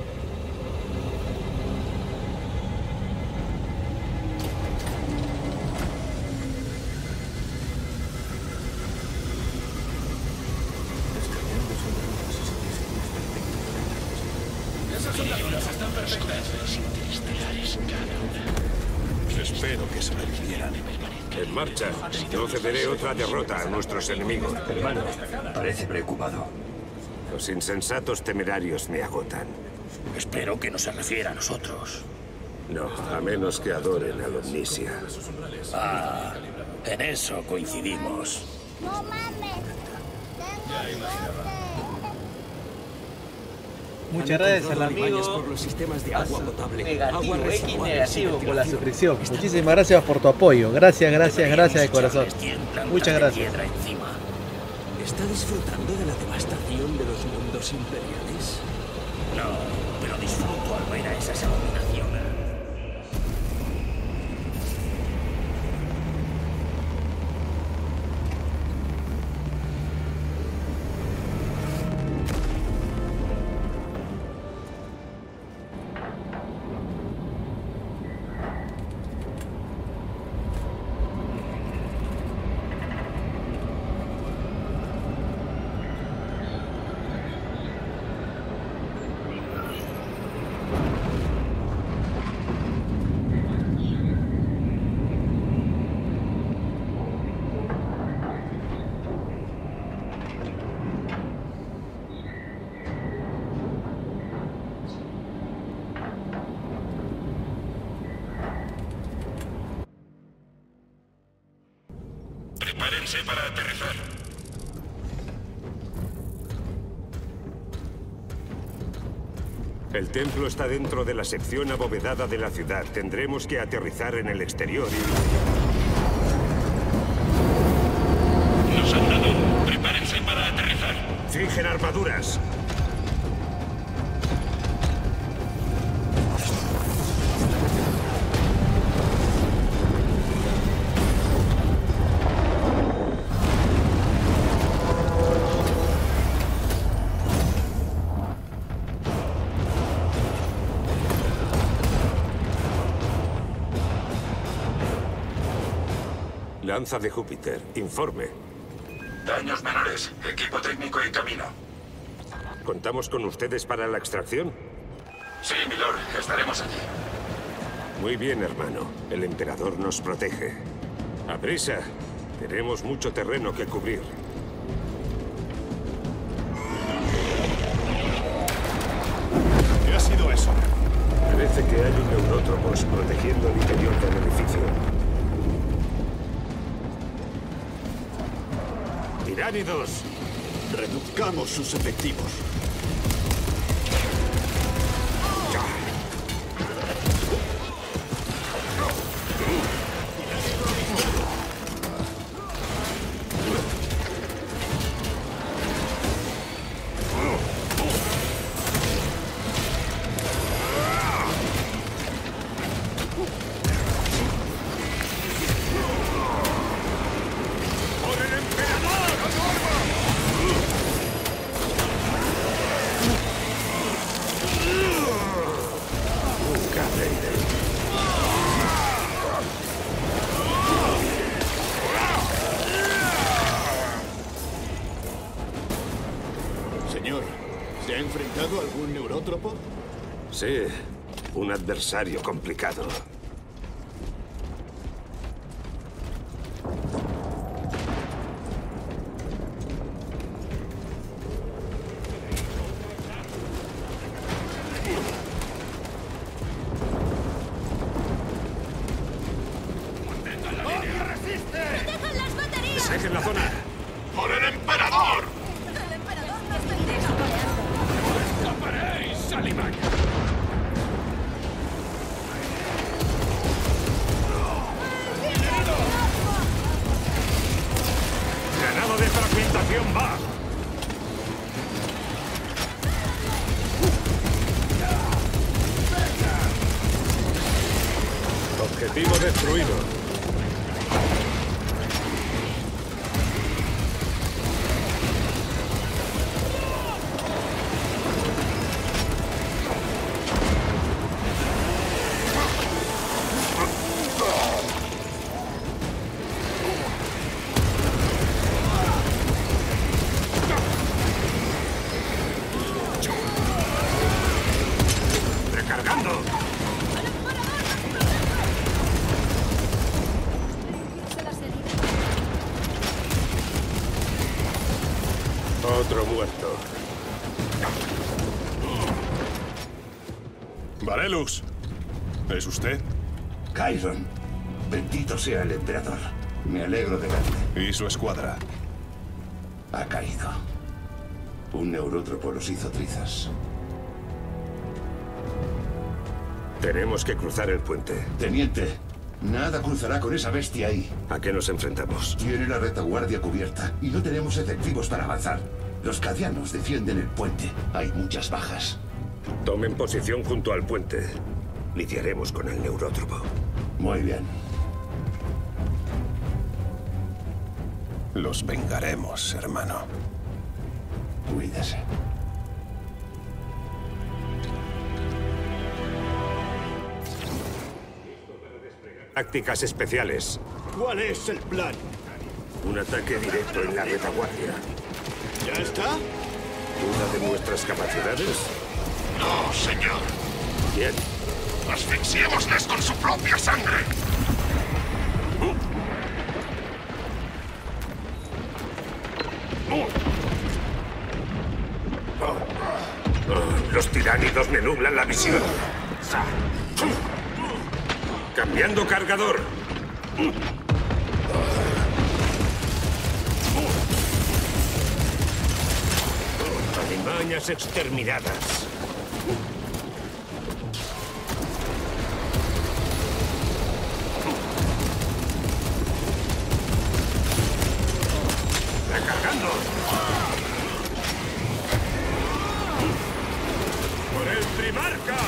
Esas ondas están perfectas. Interestelares cada una. Espero que sobrevivieran. En marcha. No cederé otra derrota a nuestros enemigos. Hermano, parece preocupado. Los insensatos temerarios me agotan. Espero que no se refiera a nosotros. No, a menos que adoren a la Omnisia. Ah, en eso coincidimos. No mames. Muchas gracias al amigo por los sistemas de agua potable. negativo, agua X reservada, negativo por la circulación. suscripción. Muchísimas gracias por tu apoyo. Gracias, gracias, gracias de corazón. Muchas gracias. ¿Está disfrutando de la devastación de los mundos imperiales? No, pero disfruto al ver a esas abominaciones. Prepárense para aterrizar. El templo está dentro de la sección abovedada de la ciudad. Tendremos que aterrizar en el exterior y... Nos han dado. Prepárense para aterrizar. ¡Fijen armaduras! Lanza de Júpiter. Informe. Daños menores. Equipo técnico en camino. ¿Contamos con ustedes para la extracción? Sí, milord. Estaremos allí. Muy bien, hermano. El emperador nos protege. ¡A prisa! Tenemos mucho terreno que cubrir. sido eso? Parece que hay un Neurotropos protegiendo el interior del edificio. ¡Tiránidos! Reduzcamos sus efectivos. Señor, ¿se ha enfrentado a algún neurótropo? Sí, un adversario complicado. ¡Dejan las baterías! ¡Dejen la zona! ¡Por el emperador! ¡El emperador no está ¡Escaparéis, Salimac! ¡Granada de fragmentación va! Objetivo destruido. ¡Recargando! Otro muerto. Varelus, ¿es usted? Chiron, bendito sea el emperador. Me alegro de verle. ¿Y su escuadra? Ha caído. Un neurótropo los hizo trizas. Tenemos que cruzar el puente. Teniente, nada cruzará con esa bestia ahí. ¿A qué nos enfrentamos? Tiene la retaguardia cubierta y no tenemos efectivos para avanzar. Los cadianos defienden el puente. Hay muchas bajas. Tomen posición junto al puente. Lidiaremos con el neurótropo. Muy bien. Los vengaremos, hermano. Cuídese. Tácticas especiales. ¿Cuál es el plan? Un ataque directo en la retaguardia. ¿Ya está? ¿Duda de nuestras capacidades? No, señor. Bien. Asfixiémosles con su propia sangre. Los tiránidos me nublan la visión. Cambiando cargador. Alimañas exterminadas. Recargando. ¡Por el Primarca!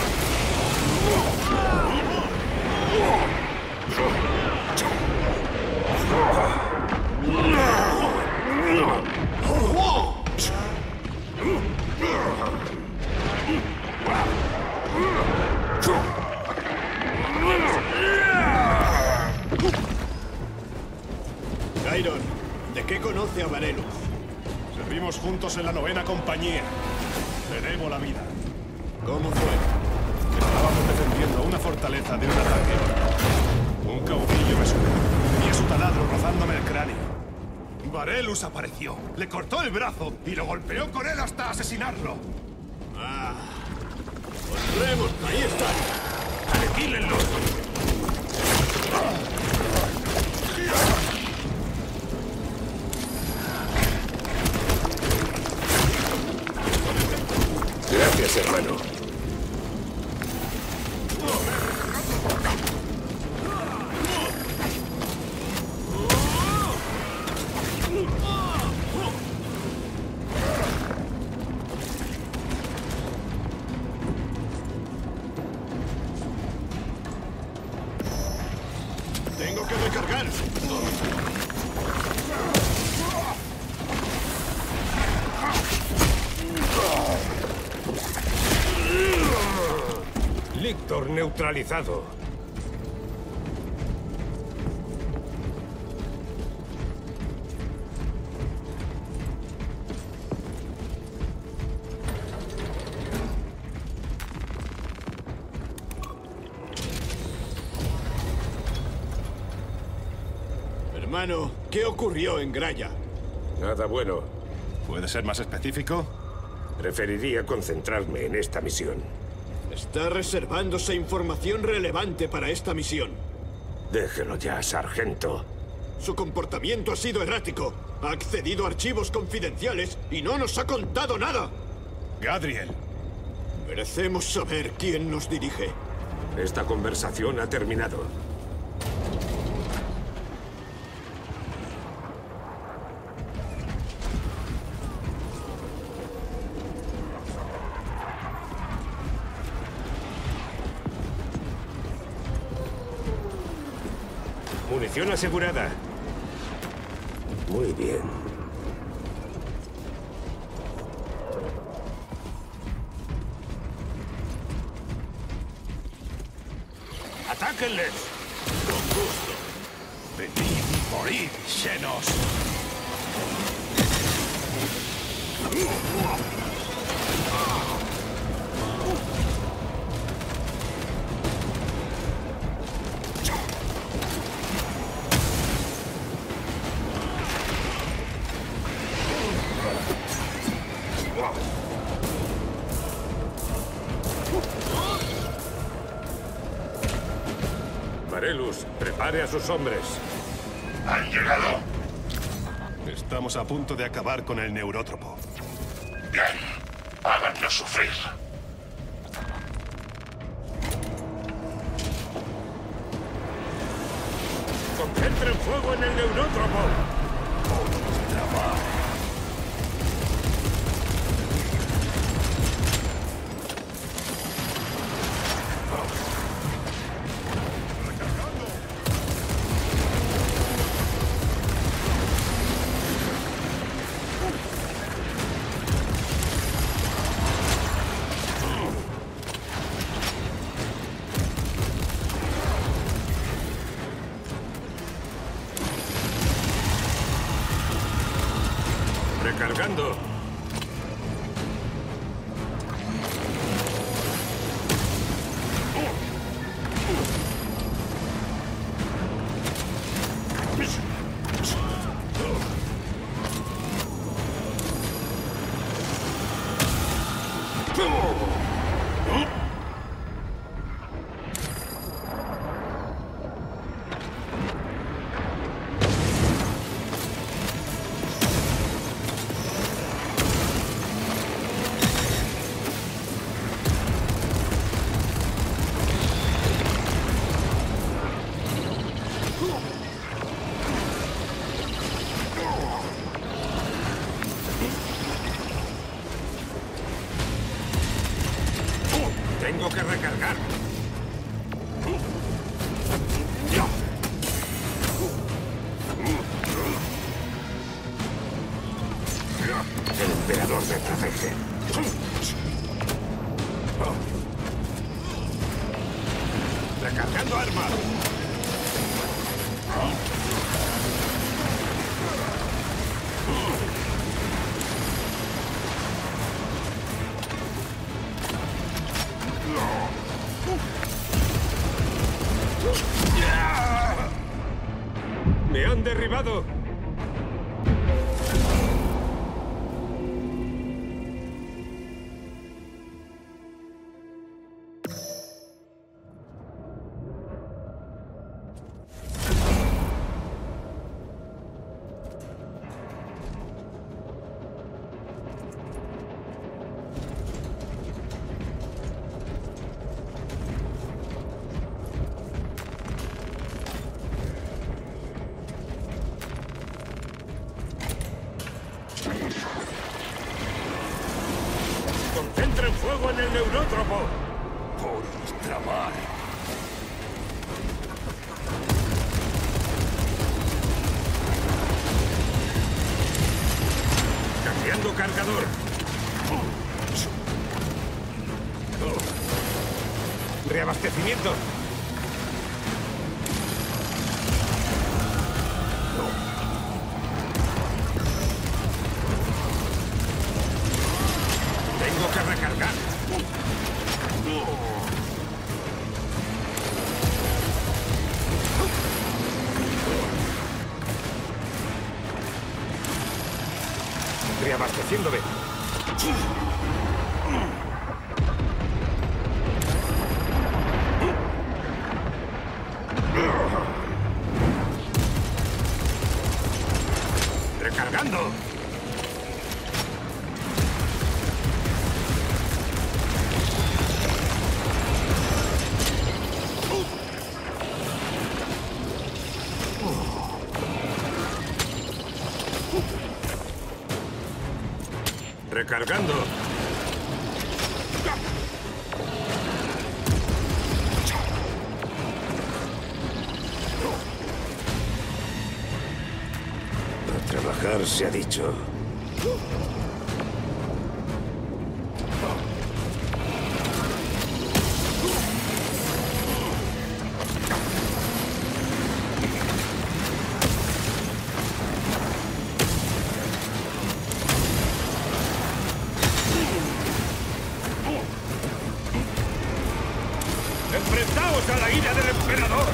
Chiron, ¿de qué conoce a Varelus? Servimos juntos en la novena compañía. Le debo la vida. ¿Cómo fue? Estábamos defendiendo una fortaleza de un ataque. Un caudillo me subió. Tenía su taladro rozándome el cráneo. Varelus apareció, le cortó el brazo y lo golpeó con él hasta asesinarlo. Ah, con ¡Corremos! ¡Ahí están! ¡Aniquílenlos! Gracias, hermano. ¡Tengo que recargar! Lictor neutralizado. Hermano, ¿qué ocurrió en Graya? Nada bueno. ¿Puede ser más específico? Preferiría concentrarme en esta misión. Está reservándose información relevante para esta misión. Déjelo ya, sargento. Su comportamiento ha sido errático. Ha accedido a archivos confidenciales y no nos ha contado nada. Gadriel. Merecemos saber quién nos dirige. Esta conversación ha terminado. Munición asegurada. Muy bien. ¡Atáquenles! Con gusto. Venid, morid, xenos. Varelus, prepare a sus hombres. ¿Han llegado? Estamos a punto de acabar con el neurótropo. Bien. Háganlo sufrir. ¡Concentren fuego en el neurótropo! Trabajo. Recargando. Tengo que recargar. El emperador me protege. Recargando armas. ¡Me han derribado! ¡Encuentren fuego en el neurótropo! ¡Por ultramar! Cambiando cargador. Reabastecimiento. Tengo que recargar. Reabasteciéndome. Recargando. Recargando. A trabajar se ha dicho. ¡Enfrentaos a la ira del emperador!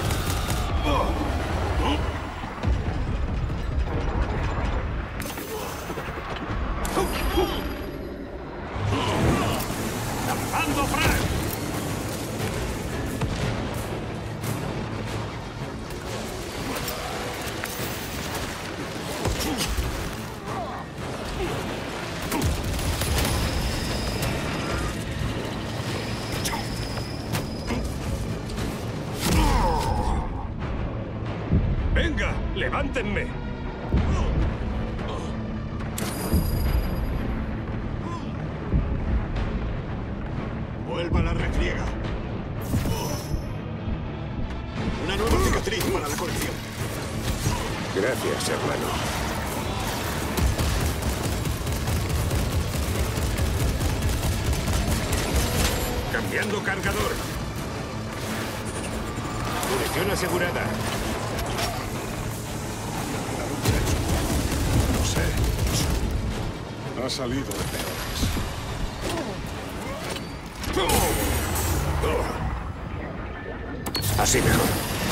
¡Lanzando frag! ¡Venga! ¡Levántenme! Vuelva a la refriega. Una nueva cicatriz para la colección. Gracias, hermano. Cambiando cargador. Munición asegurada. No sé. Ha salido de peores. Así mejor.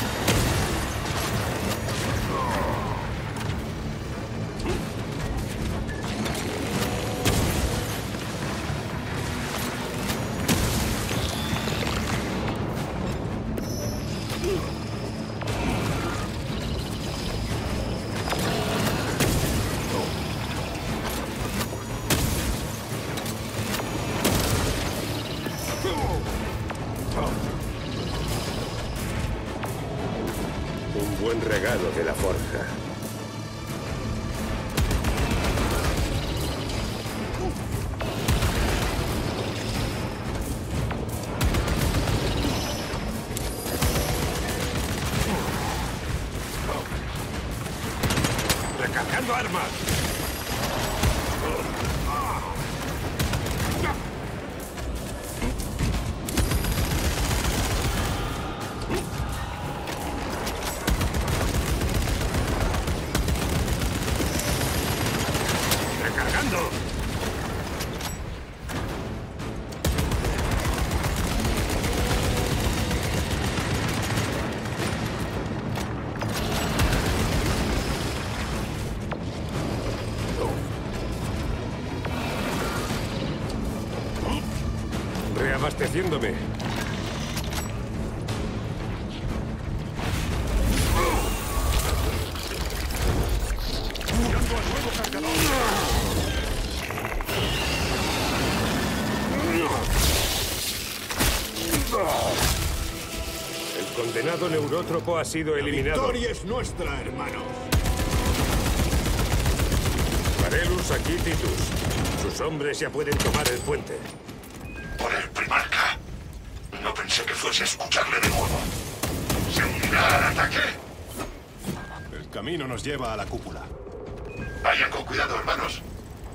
Un buen regalo de la forja. Recargando armas. Recargando. Reabasteciéndome. Tirando al nuevo cargador. El condenado neurótropo ha sido eliminado. La victoria es nuestra, hermanos. Varelus aquí, Titus. Sus hombres ya pueden tomar el puente. fuese a escucharle de nuevo. ¿Se unirá al ataque? El camino nos lleva a la cúpula. Vayan con cuidado, hermanos.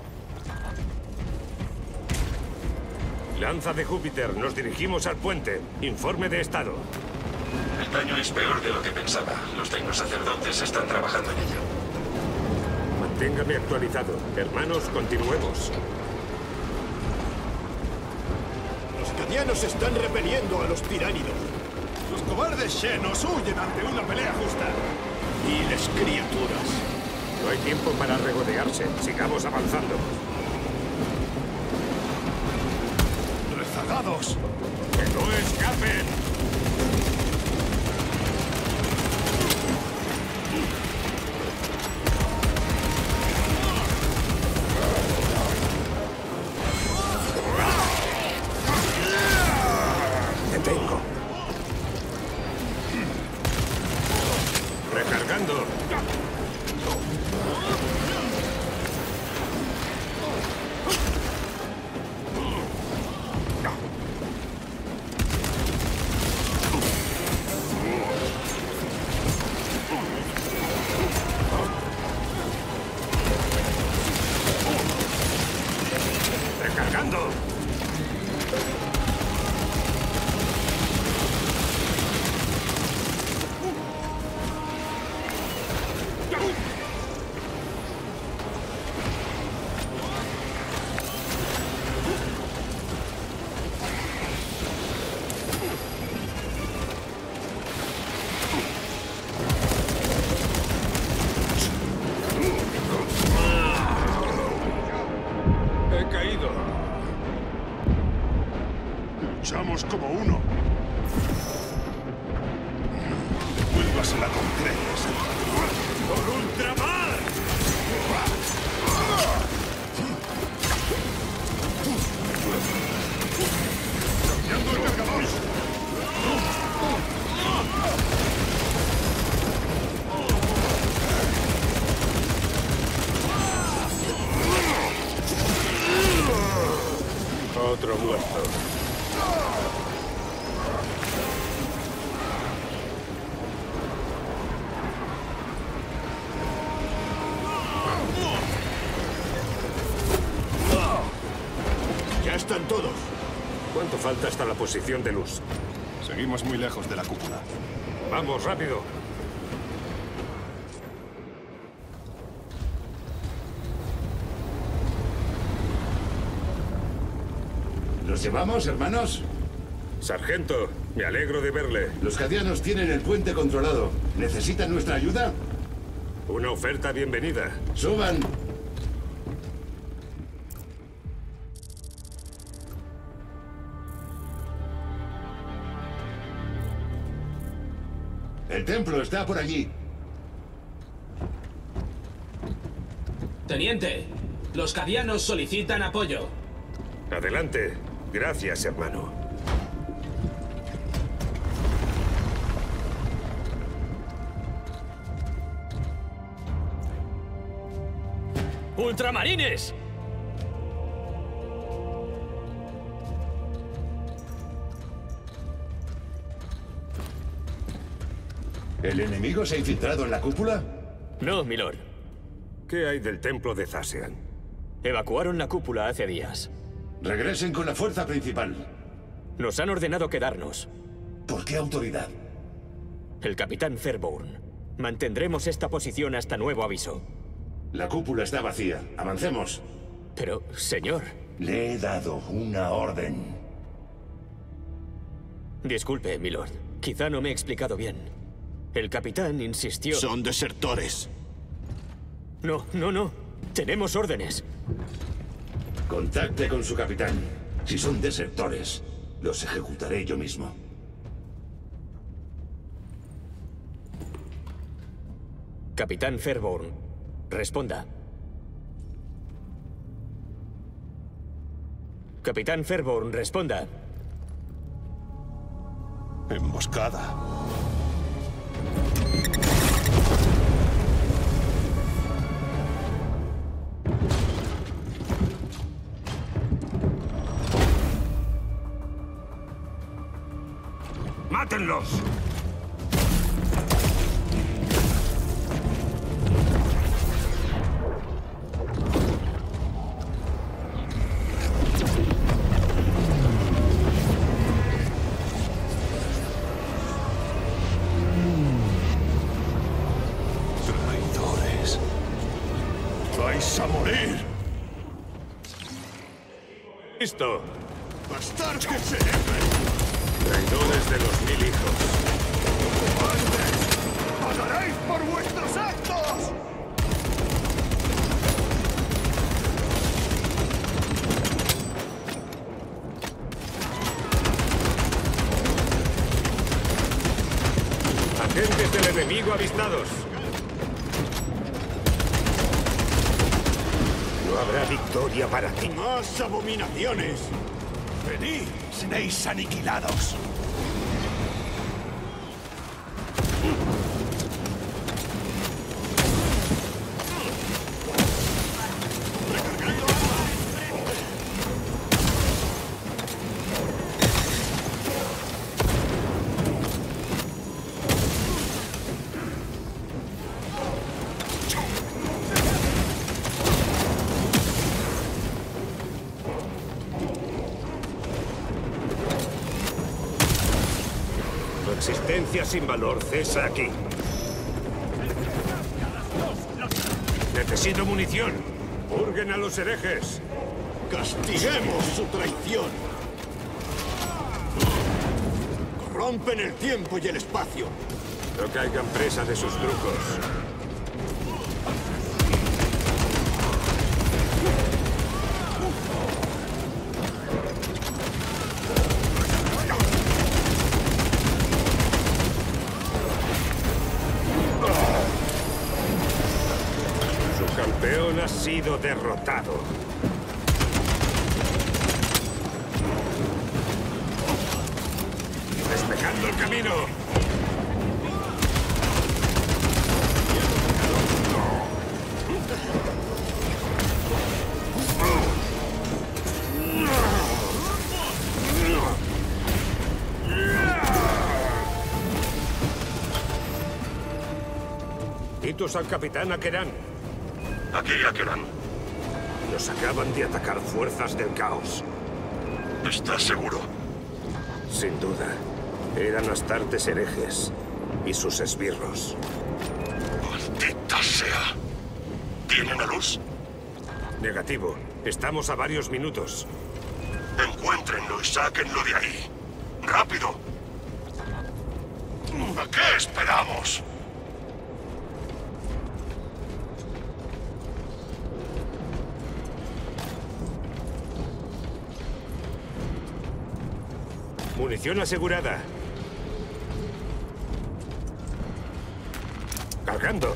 Lanza de Júpiter, nos dirigimos al puente. Informe de estado. El daño es peor de lo que pensaba. Los tecnosacerdotes están trabajando en ello. Manténgame actualizado. Hermanos, continuemos. Los cadianos están repeliendo a los tiránidos. Los cobardes Xenos huyen ante una pelea justa. Viles criaturas. No hay tiempo para regodearse. Sigamos avanzando. ¡Rezagados! ¡Que no escapen! Detengo. Recargando. Recargando. He caído. Luchamos como uno. Devuélvasela con creces. ¡Por ultramar! ¡Cambiando el cargador! Otro muerto. Ya están todos. ¿Cuánto falta hasta la posición de luz? Seguimos muy lejos de la cúpula. Vamos, rápido. ¿Los llevamos, hermanos? Sargento, me alegro de verle. Los cadianos tienen el puente controlado. ¿Necesitan nuestra ayuda? Una oferta bienvenida. ¡Suban! El templo está por allí. Teniente, los cadianos solicitan apoyo. Adelante. Gracias, hermano. ¡Ultramarines! ¿El enemigo se ha infiltrado en la cúpula? No, milord. ¿Qué hay del templo de Zasean? Evacuaron la cúpula hace días. Regresen con la fuerza principal. Nos han ordenado quedarnos. ¿Por qué autoridad? El capitán Fairborn. Mantendremos esta posición hasta nuevo aviso. La cúpula está vacía. Avancemos. Pero, señor... Le he dado una orden. Disculpe, milord. Quizá no me he explicado bien. El capitán insistió... Son desertores. No, no, no. Tenemos órdenes. Contacte con su capitán. Si son desertores, los ejecutaré yo mismo. Capitán Fairborn, responda. Capitán Fairborn, responda. Emboscada. ¡Mátenlos! Traidores. ¡Vais a morir! ¡Listo! ¡Bastardos que se Traidores de los mil hijos. ¡Pagaréis por vuestros actos! Agentes del enemigo avistados. No habrá victoria para ti. ¡Más abominaciones! Venid, seréis aniquilados. Tu existencia sin valor cesa aquí. Necesito munición. Purguen a los herejes. ¡Castiguemos su traición! Corrompen el tiempo y el espacio. No caigan presa de sus trucos. Su campeón ha sido derrotado. Despejando el camino. Titus al capitán Akeran. Aquí, Akeran. Nos acaban de atacar fuerzas del caos. ¿Estás seguro? Sin duda. Eran astartes herejes y sus esbirros. ¡Maldita sea! ¿Tienen la luz? Negativo. Estamos a varios minutos. Encuéntrenlo y sáquenlo de ahí. ¡Rápido! ¿A qué esperamos? Munición asegurada. Cargando.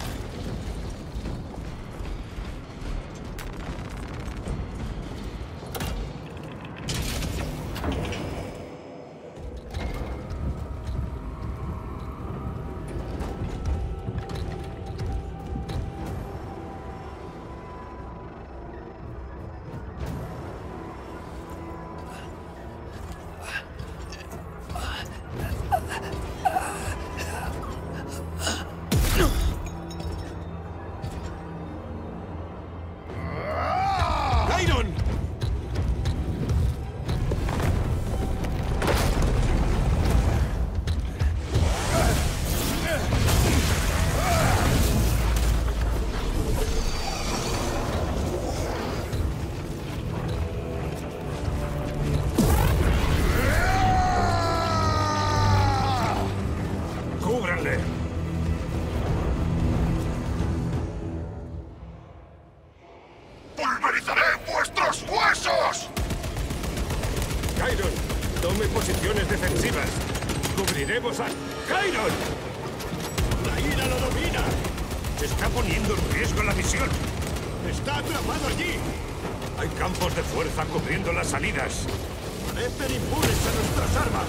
¡Pulverizaré vuestros huesos! Chiron, tome posiciones defensivas. Cubriremos a... ¡Chiron! ¡La ira lo domina! Se está poniendo en riesgo la misión. ¡Está atrapado allí! Hay campos de fuerza cubriendo las salidas. Parecen impunes a nuestras armas.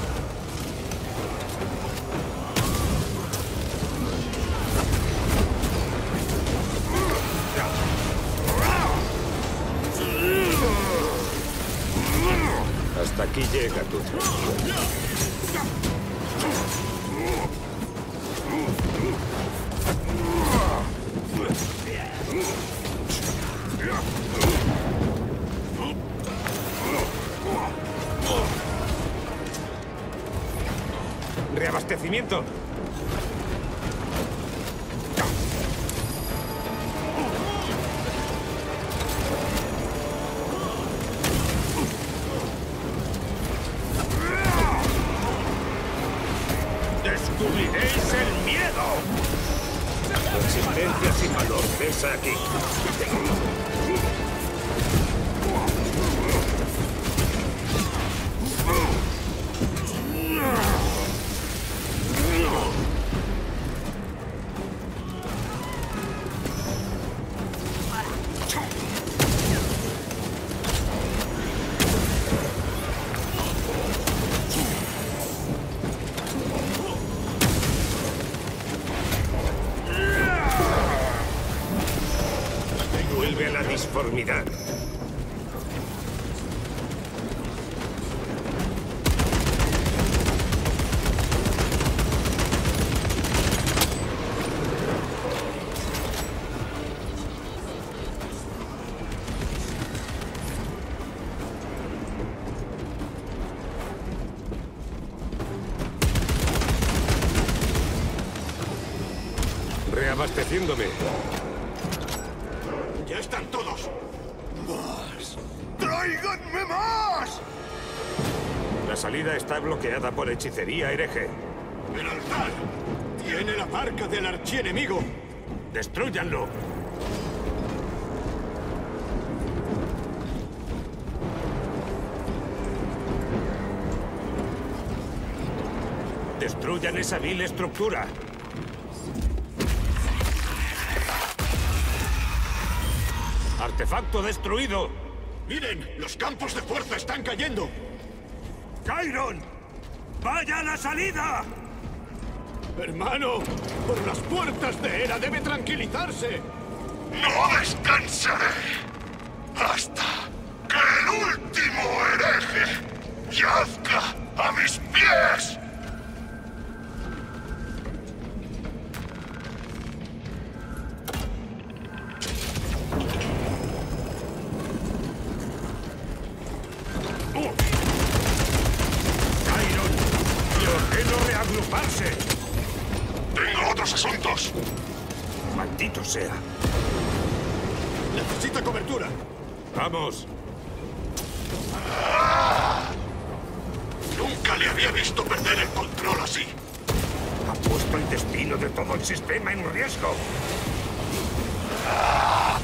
Hasta aquí llega tu... movimiento. ¡Descubriréis el miedo! Tu existencia sin valor cesa aquí. Vuelve a la disformidad. Reabasteciéndome. ¡Ya están todos! ¡Más! ¡Tráiganme más! La salida está bloqueada por hechicería hereje. ¡El altar! ¡Tiene la marca del archienemigo! ¡Destrúyanlo! ¡Destruyan esa vil estructura! ¡Artefacto destruido! ¡Miren! ¡Los campos de fuerza están cayendo! ¡Chiron! ¡Vaya a la salida! ¡Hermano! ¡Por las puertas de Hera debe tranquilizarse! ¡No descansaré! ¡Hasta que el último hereje yazca a mis pies! ¡Agruparse! ¡Tengo otros asuntos! ¡Maldito sea! ¡Necesita cobertura! ¡Vamos! ¡Ah! Nunca le había visto perder el control así. Ha puesto el destino de todo el sistema en riesgo. ¡Ah!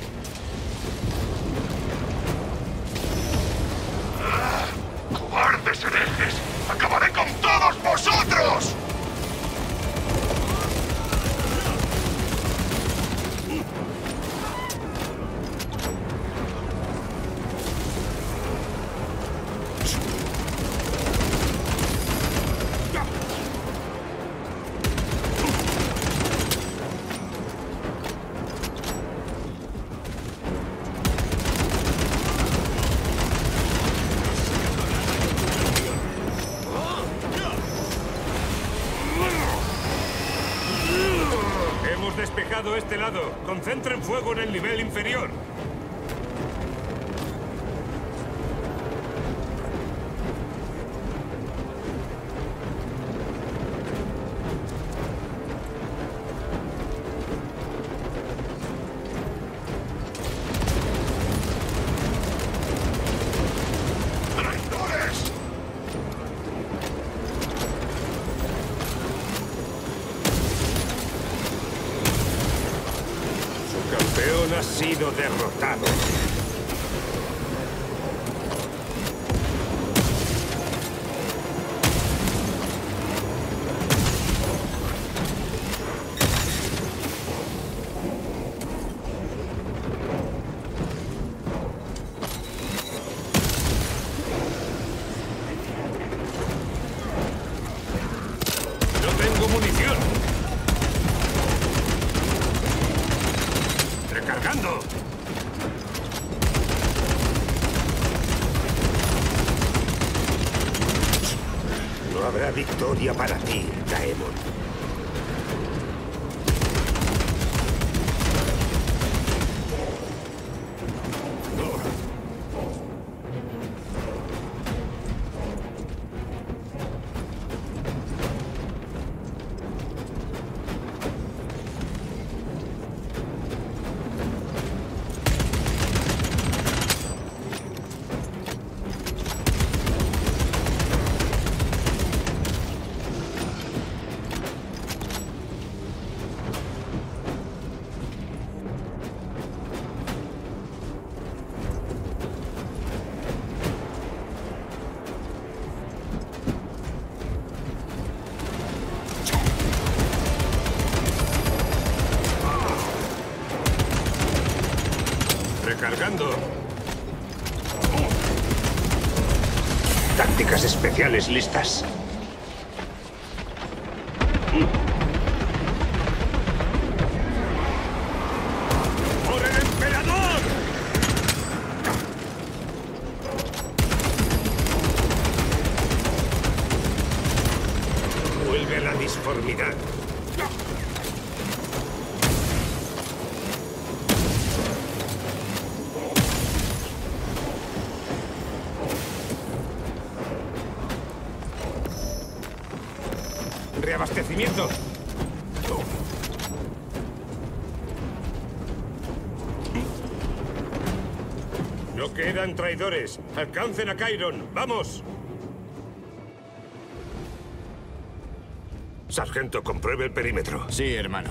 ¡Ah! ¡Cobardes herejes! ¡Acabaré con todos vosotros! Despejado este lado. Concentren fuego en el nivel inferior. ¡Traidores! Campeón ha sido derrotado. No tengo munición. ¡Recargando! No habrá victoria para ti, Daemon. Recargando. Tácticas especiales listas. ¡Por el emperador! Vuelve la disformidad. Reabastecimiento. No quedan traidores. Alcancen a Chiron. ¡Vamos! Sargento, compruebe el perímetro. Sí, hermano.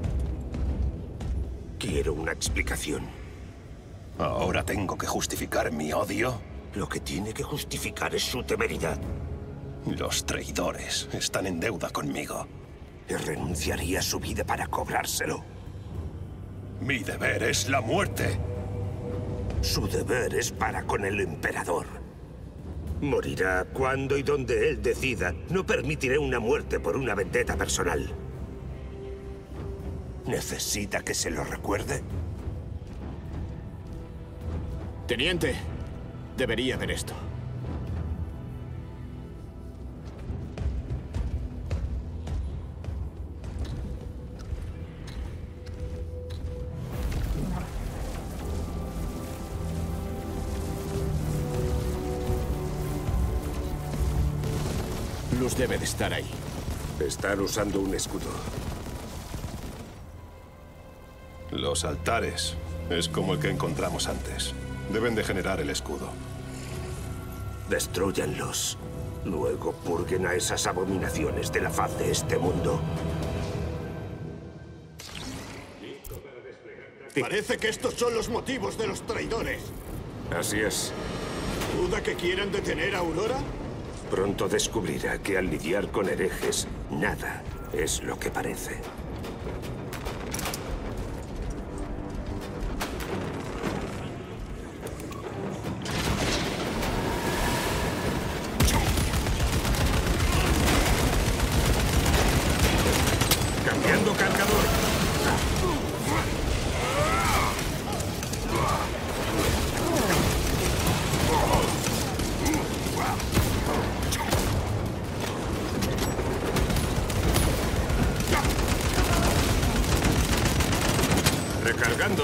Quiero una explicación. ¿Ahora tengo que justificar mi odio? Lo que tiene que justificar es su temeridad. Los traidores están en deuda conmigo. Y renunciaría a su vida para cobrárselo. Mi deber es la muerte. Su deber es para con el emperador. Morirá cuando y donde él decida. No permitiré una muerte por una vendetta personal. ¿Necesita que se lo recuerde? Teniente, debería ver esto. Luz debe de estar ahí. Están usando un escudo. Los altares es como el que encontramos antes. Deben de generar el escudo. Destrúyanlos. Luego purguen a esas abominaciones de la faz de este mundo. Parece que estos son los motivos de los traidores. Así es. ¿Duda que quieran detener a Aurora? Pronto descubrirá que al lidiar con herejes, nada es lo que parece. Cambiando cargador. Recargando.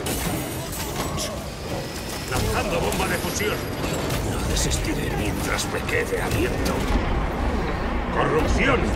Lanzando bomba de fusión. No desistiré mientras me quede aliento. ¡Corrupción!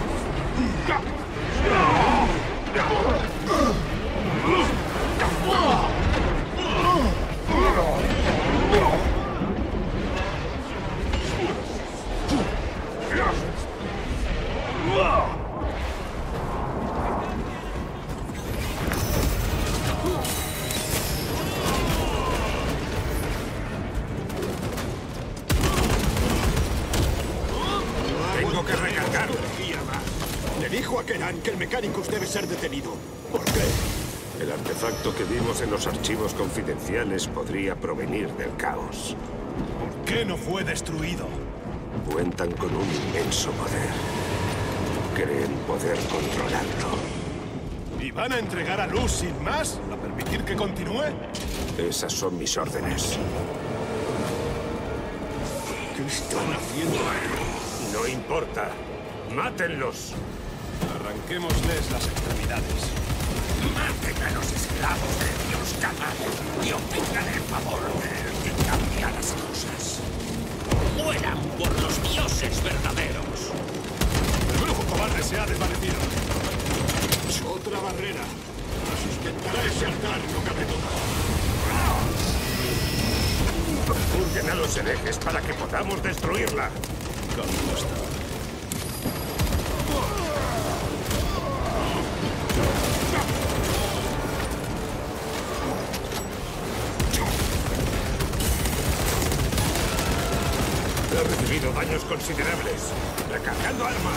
Tengo que recargar. Le dijo a Keran que el Mechanicus debe ser detenido. ¿Por qué? El artefacto que vimos en los archivos confidenciales podría provenir del caos. ¿Por qué no fue destruido? Cuentan con un inmenso poder. Creen poder controlarlo. ¿Y van a entregar a Luz sin más? ¿A permitir que continúe? Esas son mis órdenes. ¿Qué están haciendo? No importa. ¡Mátenlos! Arranquémosles las extremidades. Maten a los esclavos de Dios Canario y obtengan el favor de él que cambia las cosas. Mueran por los dioses verdaderos. El brujo cobarde se ha desvanecido. Otra barrera. Sustentará ese altar, no cabe duda. Purguen a los herejes para que podamos destruirla. Con gusto. He recibido daños considerables. Recargando arma.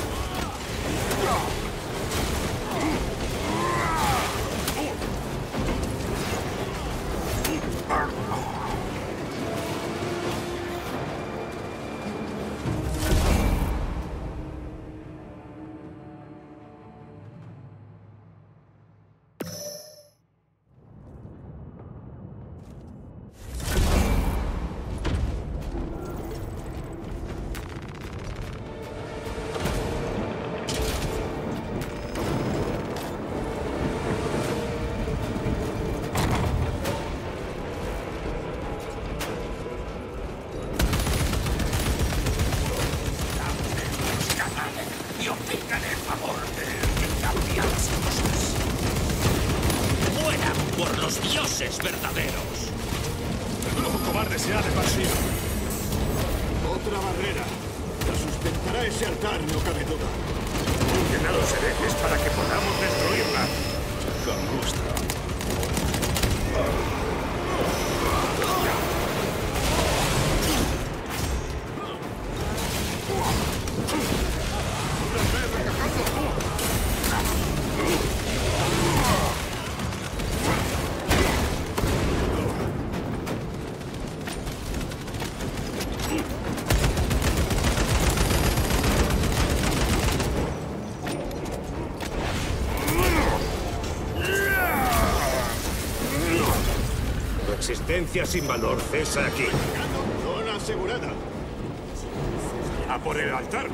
por los dioses verdaderos. El grupo cobarde se ha desvanecido. Otra barrera. La sustentará ese altar, no cabe duda. Que no los herejes para que podamos destruirla. Con gusto. Existencia sin valor cesa aquí. Zona asegurada. A por el altar.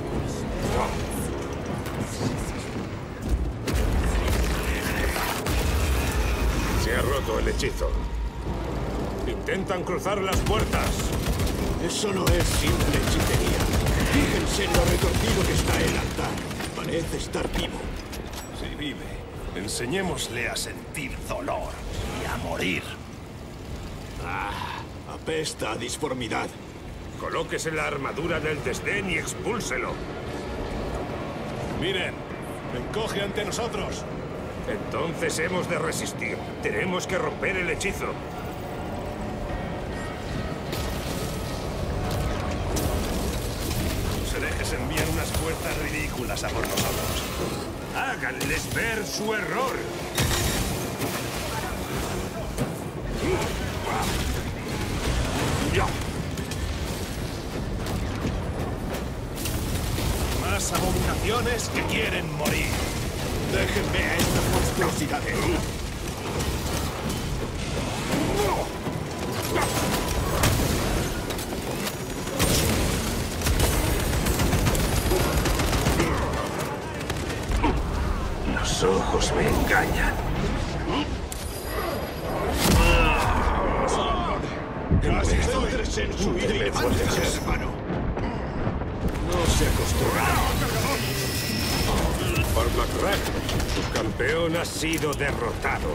Se ha roto el hechizo. Intentan cruzar las puertas. Eso no es simple hechicería. Fíjense en lo retorcido que está el altar. Parece estar vivo. Si vive, enseñémosle a sentir dolor y a morir. Ah, apesta a disformidad. Colóquese la armadura del desdén y expúlselo. Miren, encoge ante nosotros. Entonces hemos de resistir. Tenemos que romper el hechizo. Los herejes envían unas fuerzas ridículas a por nosotros. Háganles ver su error. Ya. Más abominaciones que quieren morir. Déjenme a esta monstruosidad. Los ojos me engañan. Concéntrese en su vida y levántese, hermano. No se acostumbrará. Por McRae, su campeón ha sido derrotado.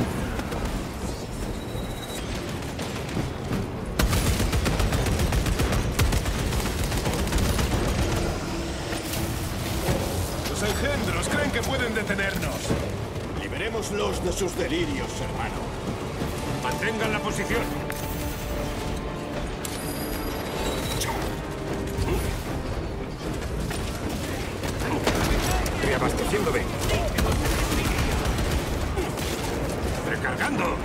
Los engendros creen que pueden detenernos. Liberémoslos de sus delirios, hermano. Mantengan la posición. Reabasteciéndome. Recargando.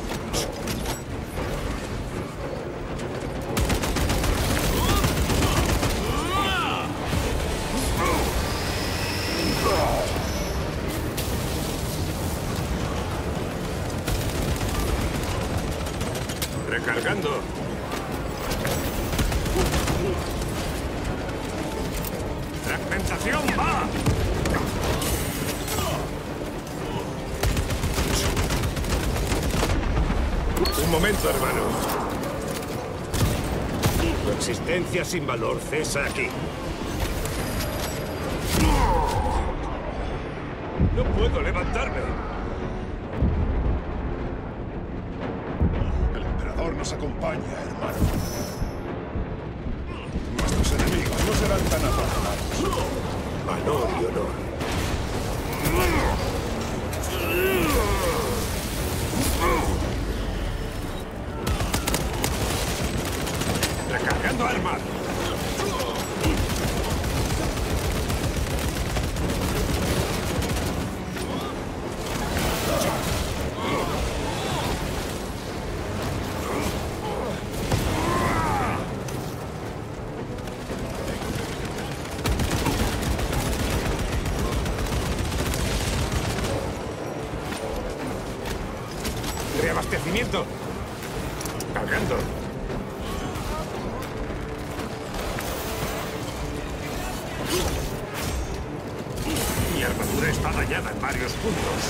Recargando. ¡Fragmentación va! Un momento, hermano. Tu existencia sin valor cesa aquí. No puedo levantarme. El emperador nos acompaña, hermano. Nuestros enemigos no serán tan abandonados. Valor y honor. Recargando armas. Reabastecimiento. Cargando. Mi armadura está dañada en varios puntos.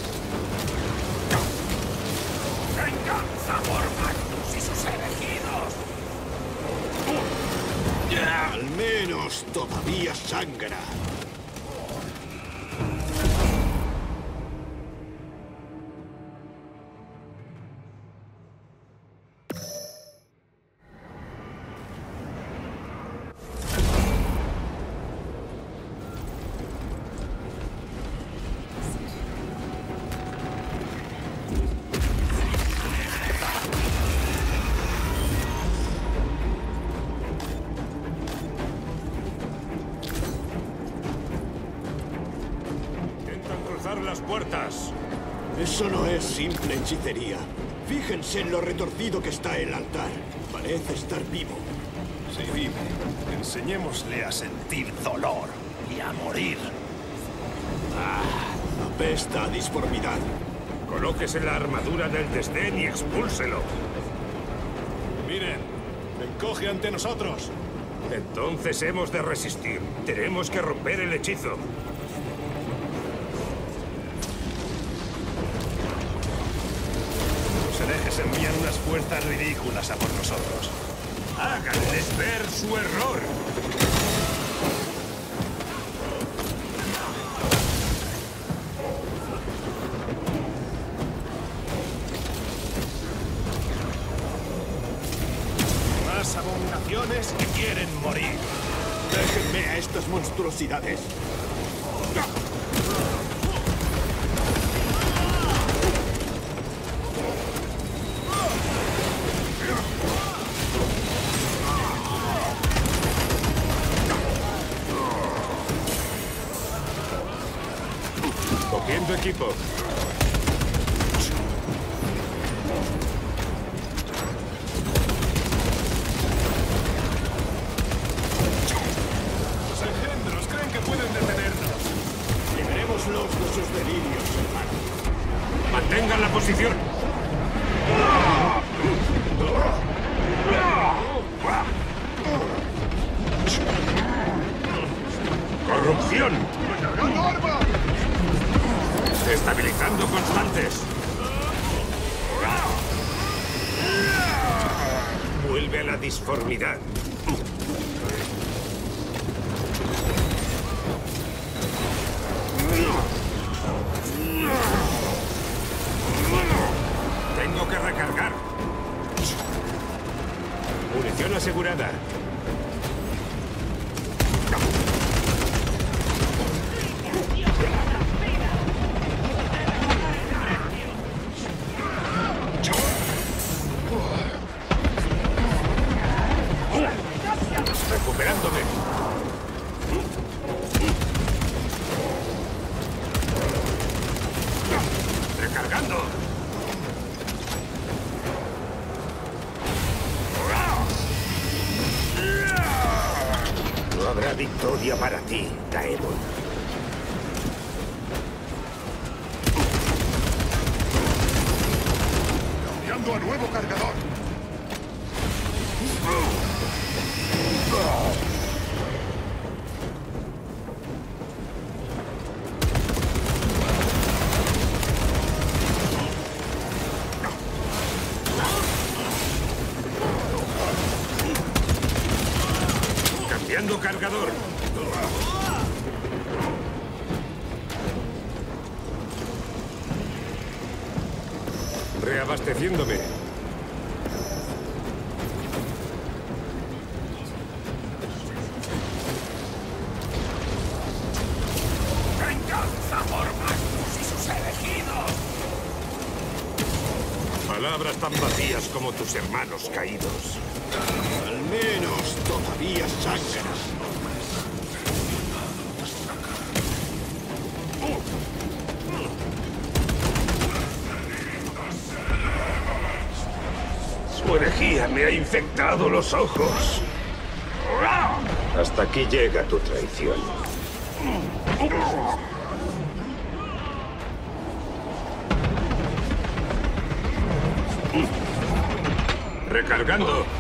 ¡Venganza por Magnus y sus elegidos! menos todavía sangra. Las puertas. Eso no es simple hechicería. Fíjense en lo retorcido que está el altar. Parece estar vivo. Si vive, enseñémosle a sentir dolor y a morir. Ah, apesta a disformidad. Colóquese la armadura del desdén y expúlselo. Miren, encoge ante nosotros. Entonces hemos de resistir. Tenemos que romper el hechizo. Herejes envían unas fuerzas ridículas a por nosotros. Háganles ver su error. Más abominaciones que quieren morir. Déjenme a estas monstruosidades. Cogiendo equipo. Los engendros creen que pueden detenernos. Liberémoslos de sus delirios, hermano. Mantengan la posición. ¡Corrupción! ¡Recargando armas! Estabilizando constantes. Vuelve a la disformidad. Tengo que recargar. Munición asegurada. Recuperándome. Recargando. No habrá victoria para ti, Daemon. Cambiando a nuevo cargador. Cambiando cargador. Reabasteciéndome. ¡Venganza por Magnus y sus elegidos! Palabras tan vacías como tus hermanos caídos. Al menos todavía sangra. Su herejía me ha infectado los ojos. Hasta aquí llega tu traición. Recargando.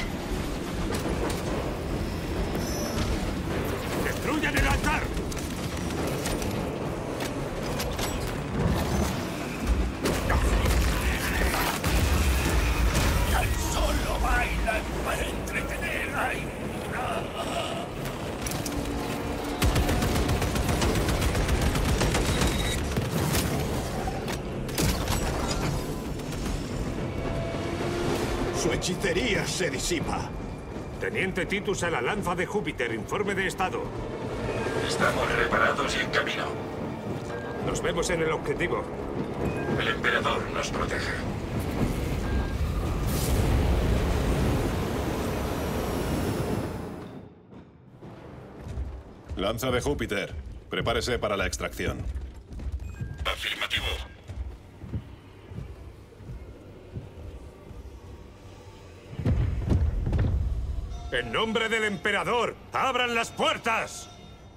¡Destruyan el altar! hechicería se disipa. Teniente Titus a la lanza de Júpiter. Informe de estado. Estamos reparados y en camino. Nos vemos en el objetivo. El emperador nos protege. Lanza de Júpiter. Prepárese para la extracción. Afirmativo. En nombre del emperador, ¡abran las puertas!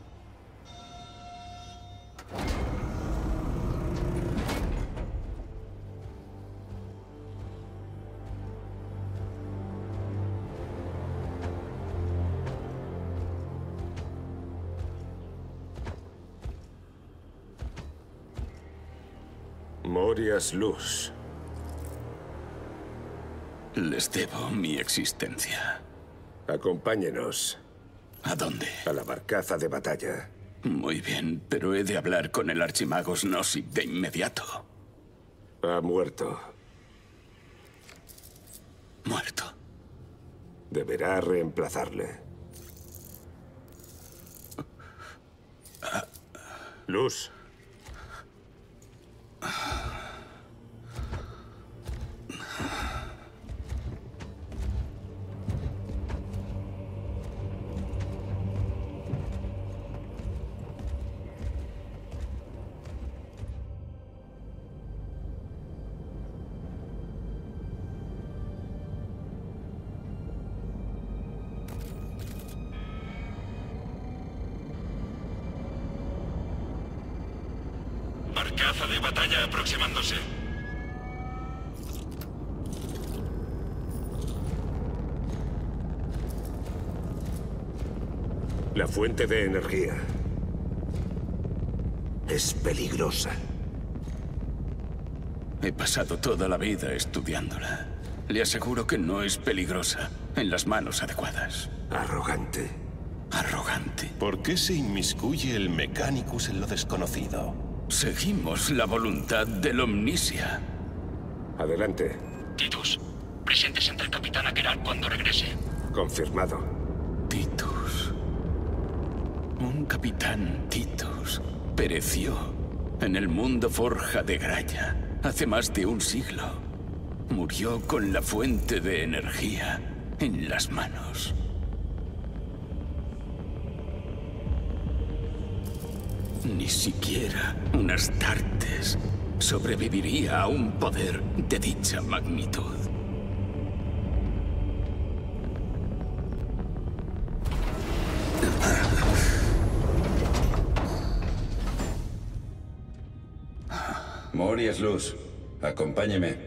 Morias Luz. Les debo mi existencia. Acompáñenos. ¿A dónde? A la barcaza de batalla. Muy bien, pero he de hablar con el archimagos Nozick de inmediato. Ha muerto. Muerto. Deberá reemplazarle. Luz. Barcaza de batalla aproximándose. La fuente de energía es peligrosa. He pasado toda la vida estudiándola. Le aseguro que no es peligrosa en las manos adecuadas. Arrogante. Arrogante. ¿Por qué se inmiscuye el Mechanicus en lo desconocido? Seguimos la voluntad del Omnisia. Adelante. Titus, presentes ante el capitán Akeran cuando regrese. Confirmado. Titus. Un capitán Titus pereció en el mundo forja de Graya hace más de un siglo. Murió con la fuente de energía en las manos. Ni siquiera un Astartes sobreviviría a un poder de dicha magnitud. Morias Luz, acompáñeme.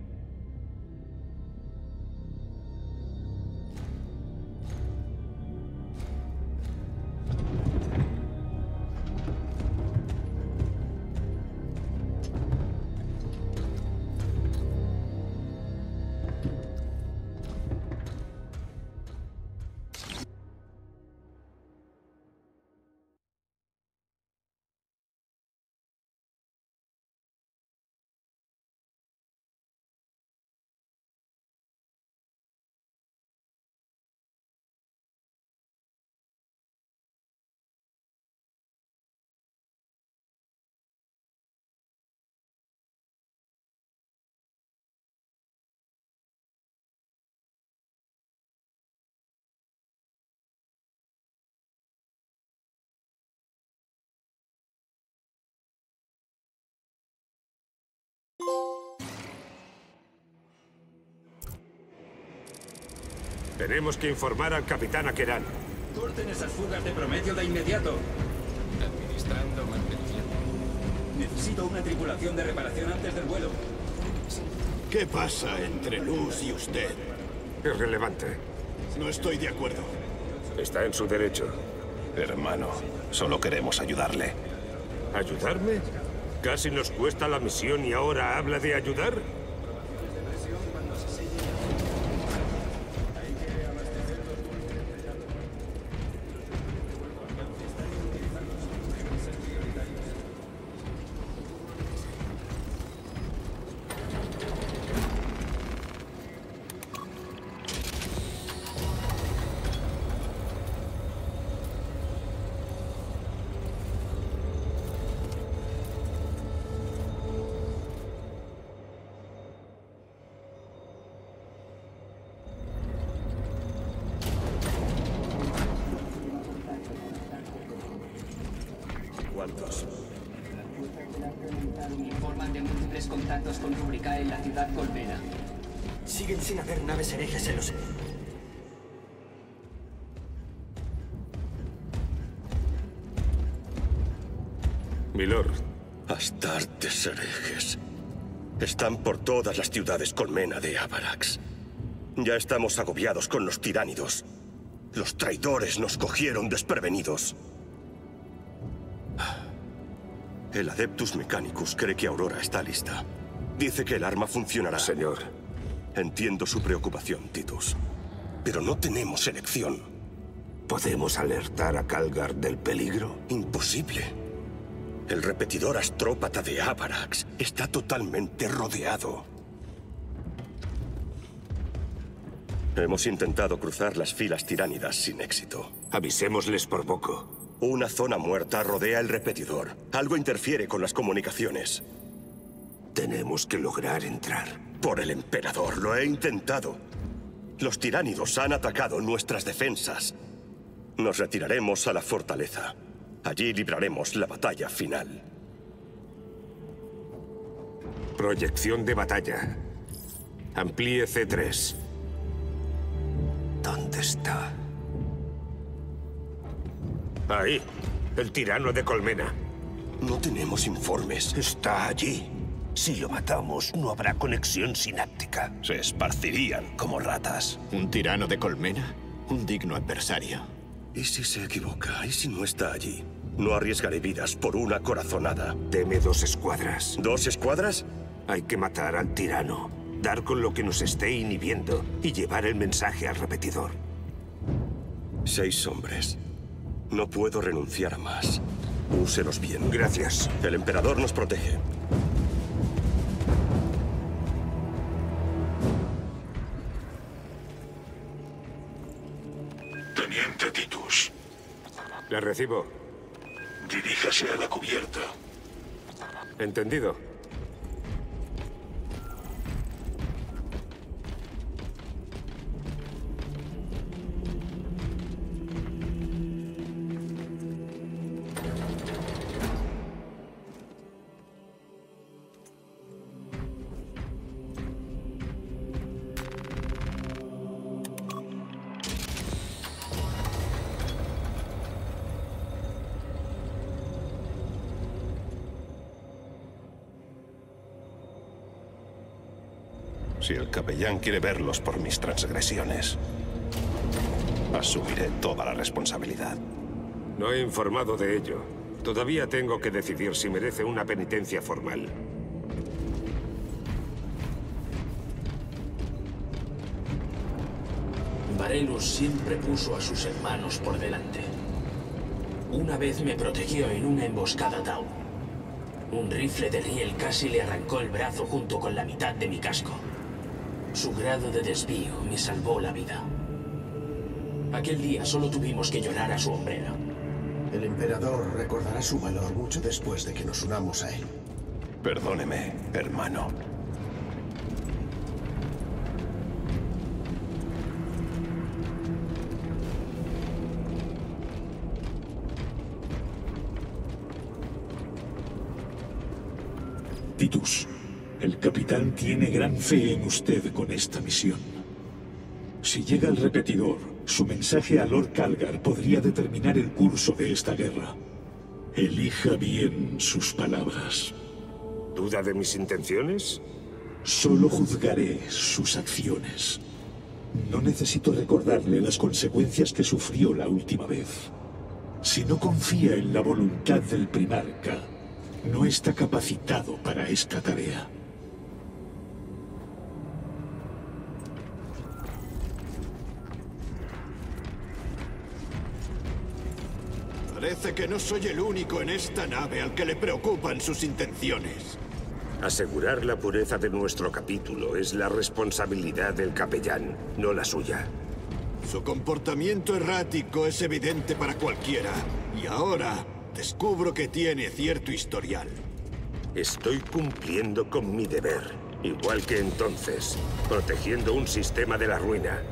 Tenemos que informar al capitán Akeran. Corten esas fugas de promedio de inmediato. Administrando mantenimiento. Necesito una tripulación de reparación antes del vuelo. ¿Qué pasa entre Luz y usted? Irrelevante. No estoy de acuerdo. Está en su derecho. Hermano, solo queremos ayudarle. ¿Ayudarme? Casi nos cuesta la misión y ahora habla de ayudar. cuantos. Informan de múltiples contactos con Rubricae en la ciudad Colmena. Siguen sin haber naves herejes en los... Milord. Astartes herejes. Están por todas las ciudades colmena de Avarax. Ya estamos agobiados con los tiránidos. Los traidores nos cogieron desprevenidos. El Adeptus Mechanicus cree que Aurora está lista. Dice que el arma funcionará. Señor. Entiendo su preocupación, Titus. Pero no tenemos elección. ¿Podemos alertar a Calgar del peligro? Imposible. El repetidor astrópata de Avarax está totalmente rodeado. Hemos intentado cruzar las filas tiránidas sin éxito. Avisémosles por poco. Una zona muerta rodea el repetidor. Algo interfiere con las comunicaciones. Tenemos que lograr entrar. Por el emperador, lo he intentado. Los tiránidos han atacado nuestras defensas. Nos retiraremos a la fortaleza. Allí libraremos la batalla final. Proyección de batalla. Amplíe C tres. ¿Dónde está? Ahí. El tirano de Colmena. No tenemos informes. Está allí. Si lo matamos, no habrá conexión sináptica. Se esparcirían como ratas. ¿Un tirano de Colmena? Un digno adversario. ¿Y si se equivoca? ¿Y si no está allí? No arriesgaré vidas por una corazonada. Deme dos escuadras. ¿Dos escuadras? Hay que matar al tirano, dar con lo que nos esté inhibiendo y llevar el mensaje al repetidor. Seis hombres. No puedo renunciar a más. Úselos bien. Gracias. El emperador nos protege. Teniente Titus. Le recibo. Diríjase a la cubierta. Entendido. Si el capellán quiere verlos por mis transgresiones, asumiré toda la responsabilidad. No he informado de ello. Todavía tengo que decidir si merece una penitencia formal. Varelus siempre puso a sus hermanos por delante. Una vez me protegió en una emboscada Tau. Un rifle de riel casi le arrancó el brazo junto con la mitad de mi casco. Su grado de desvío me salvó la vida. Aquel día solo tuvimos que llorar a su hombrera. El emperador recordará su valor mucho después de que nos unamos a él. Perdóneme, hermano. Titus, el capitán tiene gran fe en usted con esta misión. Si llega el repetidor, su mensaje a Lord Calgar podría determinar el curso de esta guerra. Elija bien sus palabras. ¿Duda de mis intenciones? Solo juzgaré sus acciones. No necesito recordarle las consecuencias que sufrió la última vez. Si no confía en la voluntad del primarca, no está capacitado para esta tarea. Parece que no soy el único en esta nave al que le preocupan sus intenciones. Asegurar la pureza de nuestro capítulo es la responsabilidad del capellán, no la suya. Su comportamiento errático es evidente para cualquiera. Y ahora descubro que tiene cierto historial. Estoy cumpliendo con mi deber, igual que entonces, protegiendo un sistema de la ruina.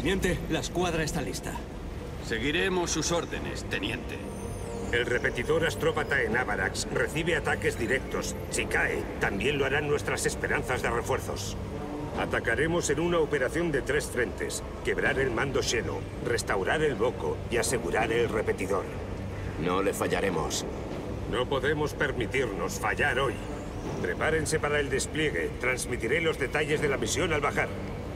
Teniente, la escuadra está lista. Seguiremos sus órdenes, teniente. El repetidor astrópata en Avarax recibe ataques directos. Si cae, también lo harán nuestras esperanzas de refuerzos. Atacaremos en una operación de tres frentes. Quebrar el mando Xeno, restaurar el Boko y asegurar el repetidor. No le fallaremos. No podemos permitirnos fallar hoy. Prepárense para el despliegue. Transmitiré los detalles de la misión al bajar.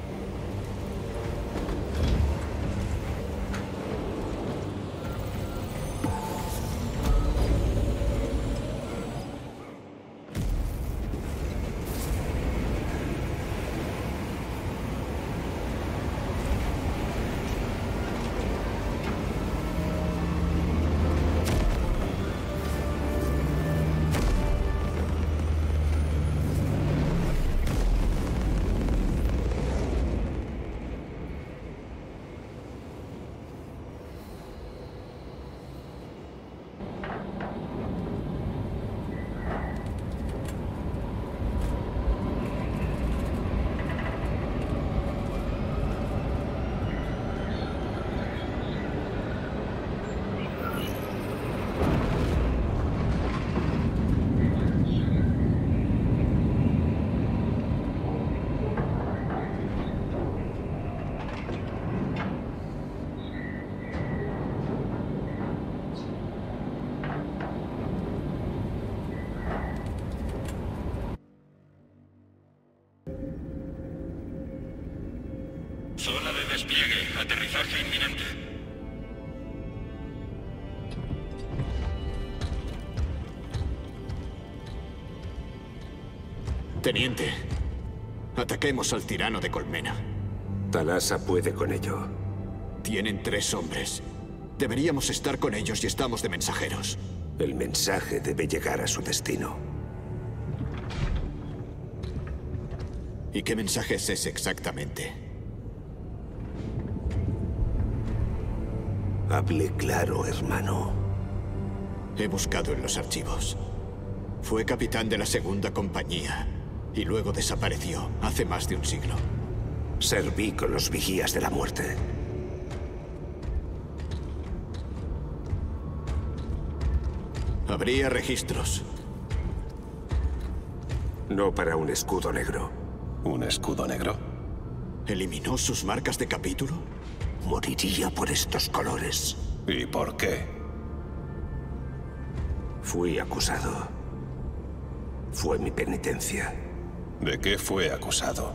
Zona de despliegue. Aterrizaje inminente. Teniente, ataquemos al tirano de Colmena. Talasa puede con ello. Tienen tres hombres. Deberíamos estar con ellos y estamos de mensajeros. El mensaje debe llegar a su destino. ¿Y qué mensaje es ese exactamente? Hable claro, hermano. He buscado en los archivos. Fue capitán de la segunda compañía y luego desapareció hace más de un siglo. Serví con los vigías de la muerte. Habría registros. No para un escudo negro. ¿Un escudo negro? ¿Eliminó sus marcas de capítulo? Moriría por estos colores. ¿Y por qué? Fui acusado. Fue mi penitencia. ¿De qué fue acusado?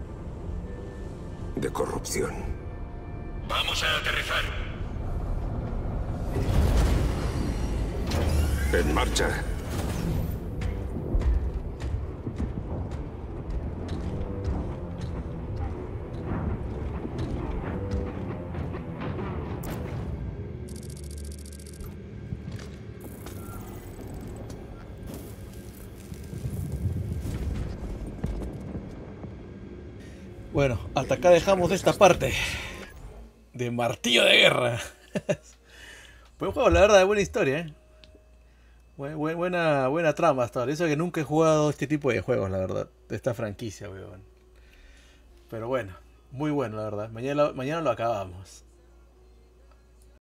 De corrupción. Vamos a aterrizar. En marcha. Bueno, hasta acá dejamos esta parte de Martillo de Guerra. Buen juego, la verdad, buena historia, ¿eh? Buen, buen, buena, buena trama hasta ahora. Eso que nunca he jugado este tipo de juegos, la verdad, de esta franquicia, weón. Pero bueno, muy bueno, la verdad. Mañana, mañana lo acabamos.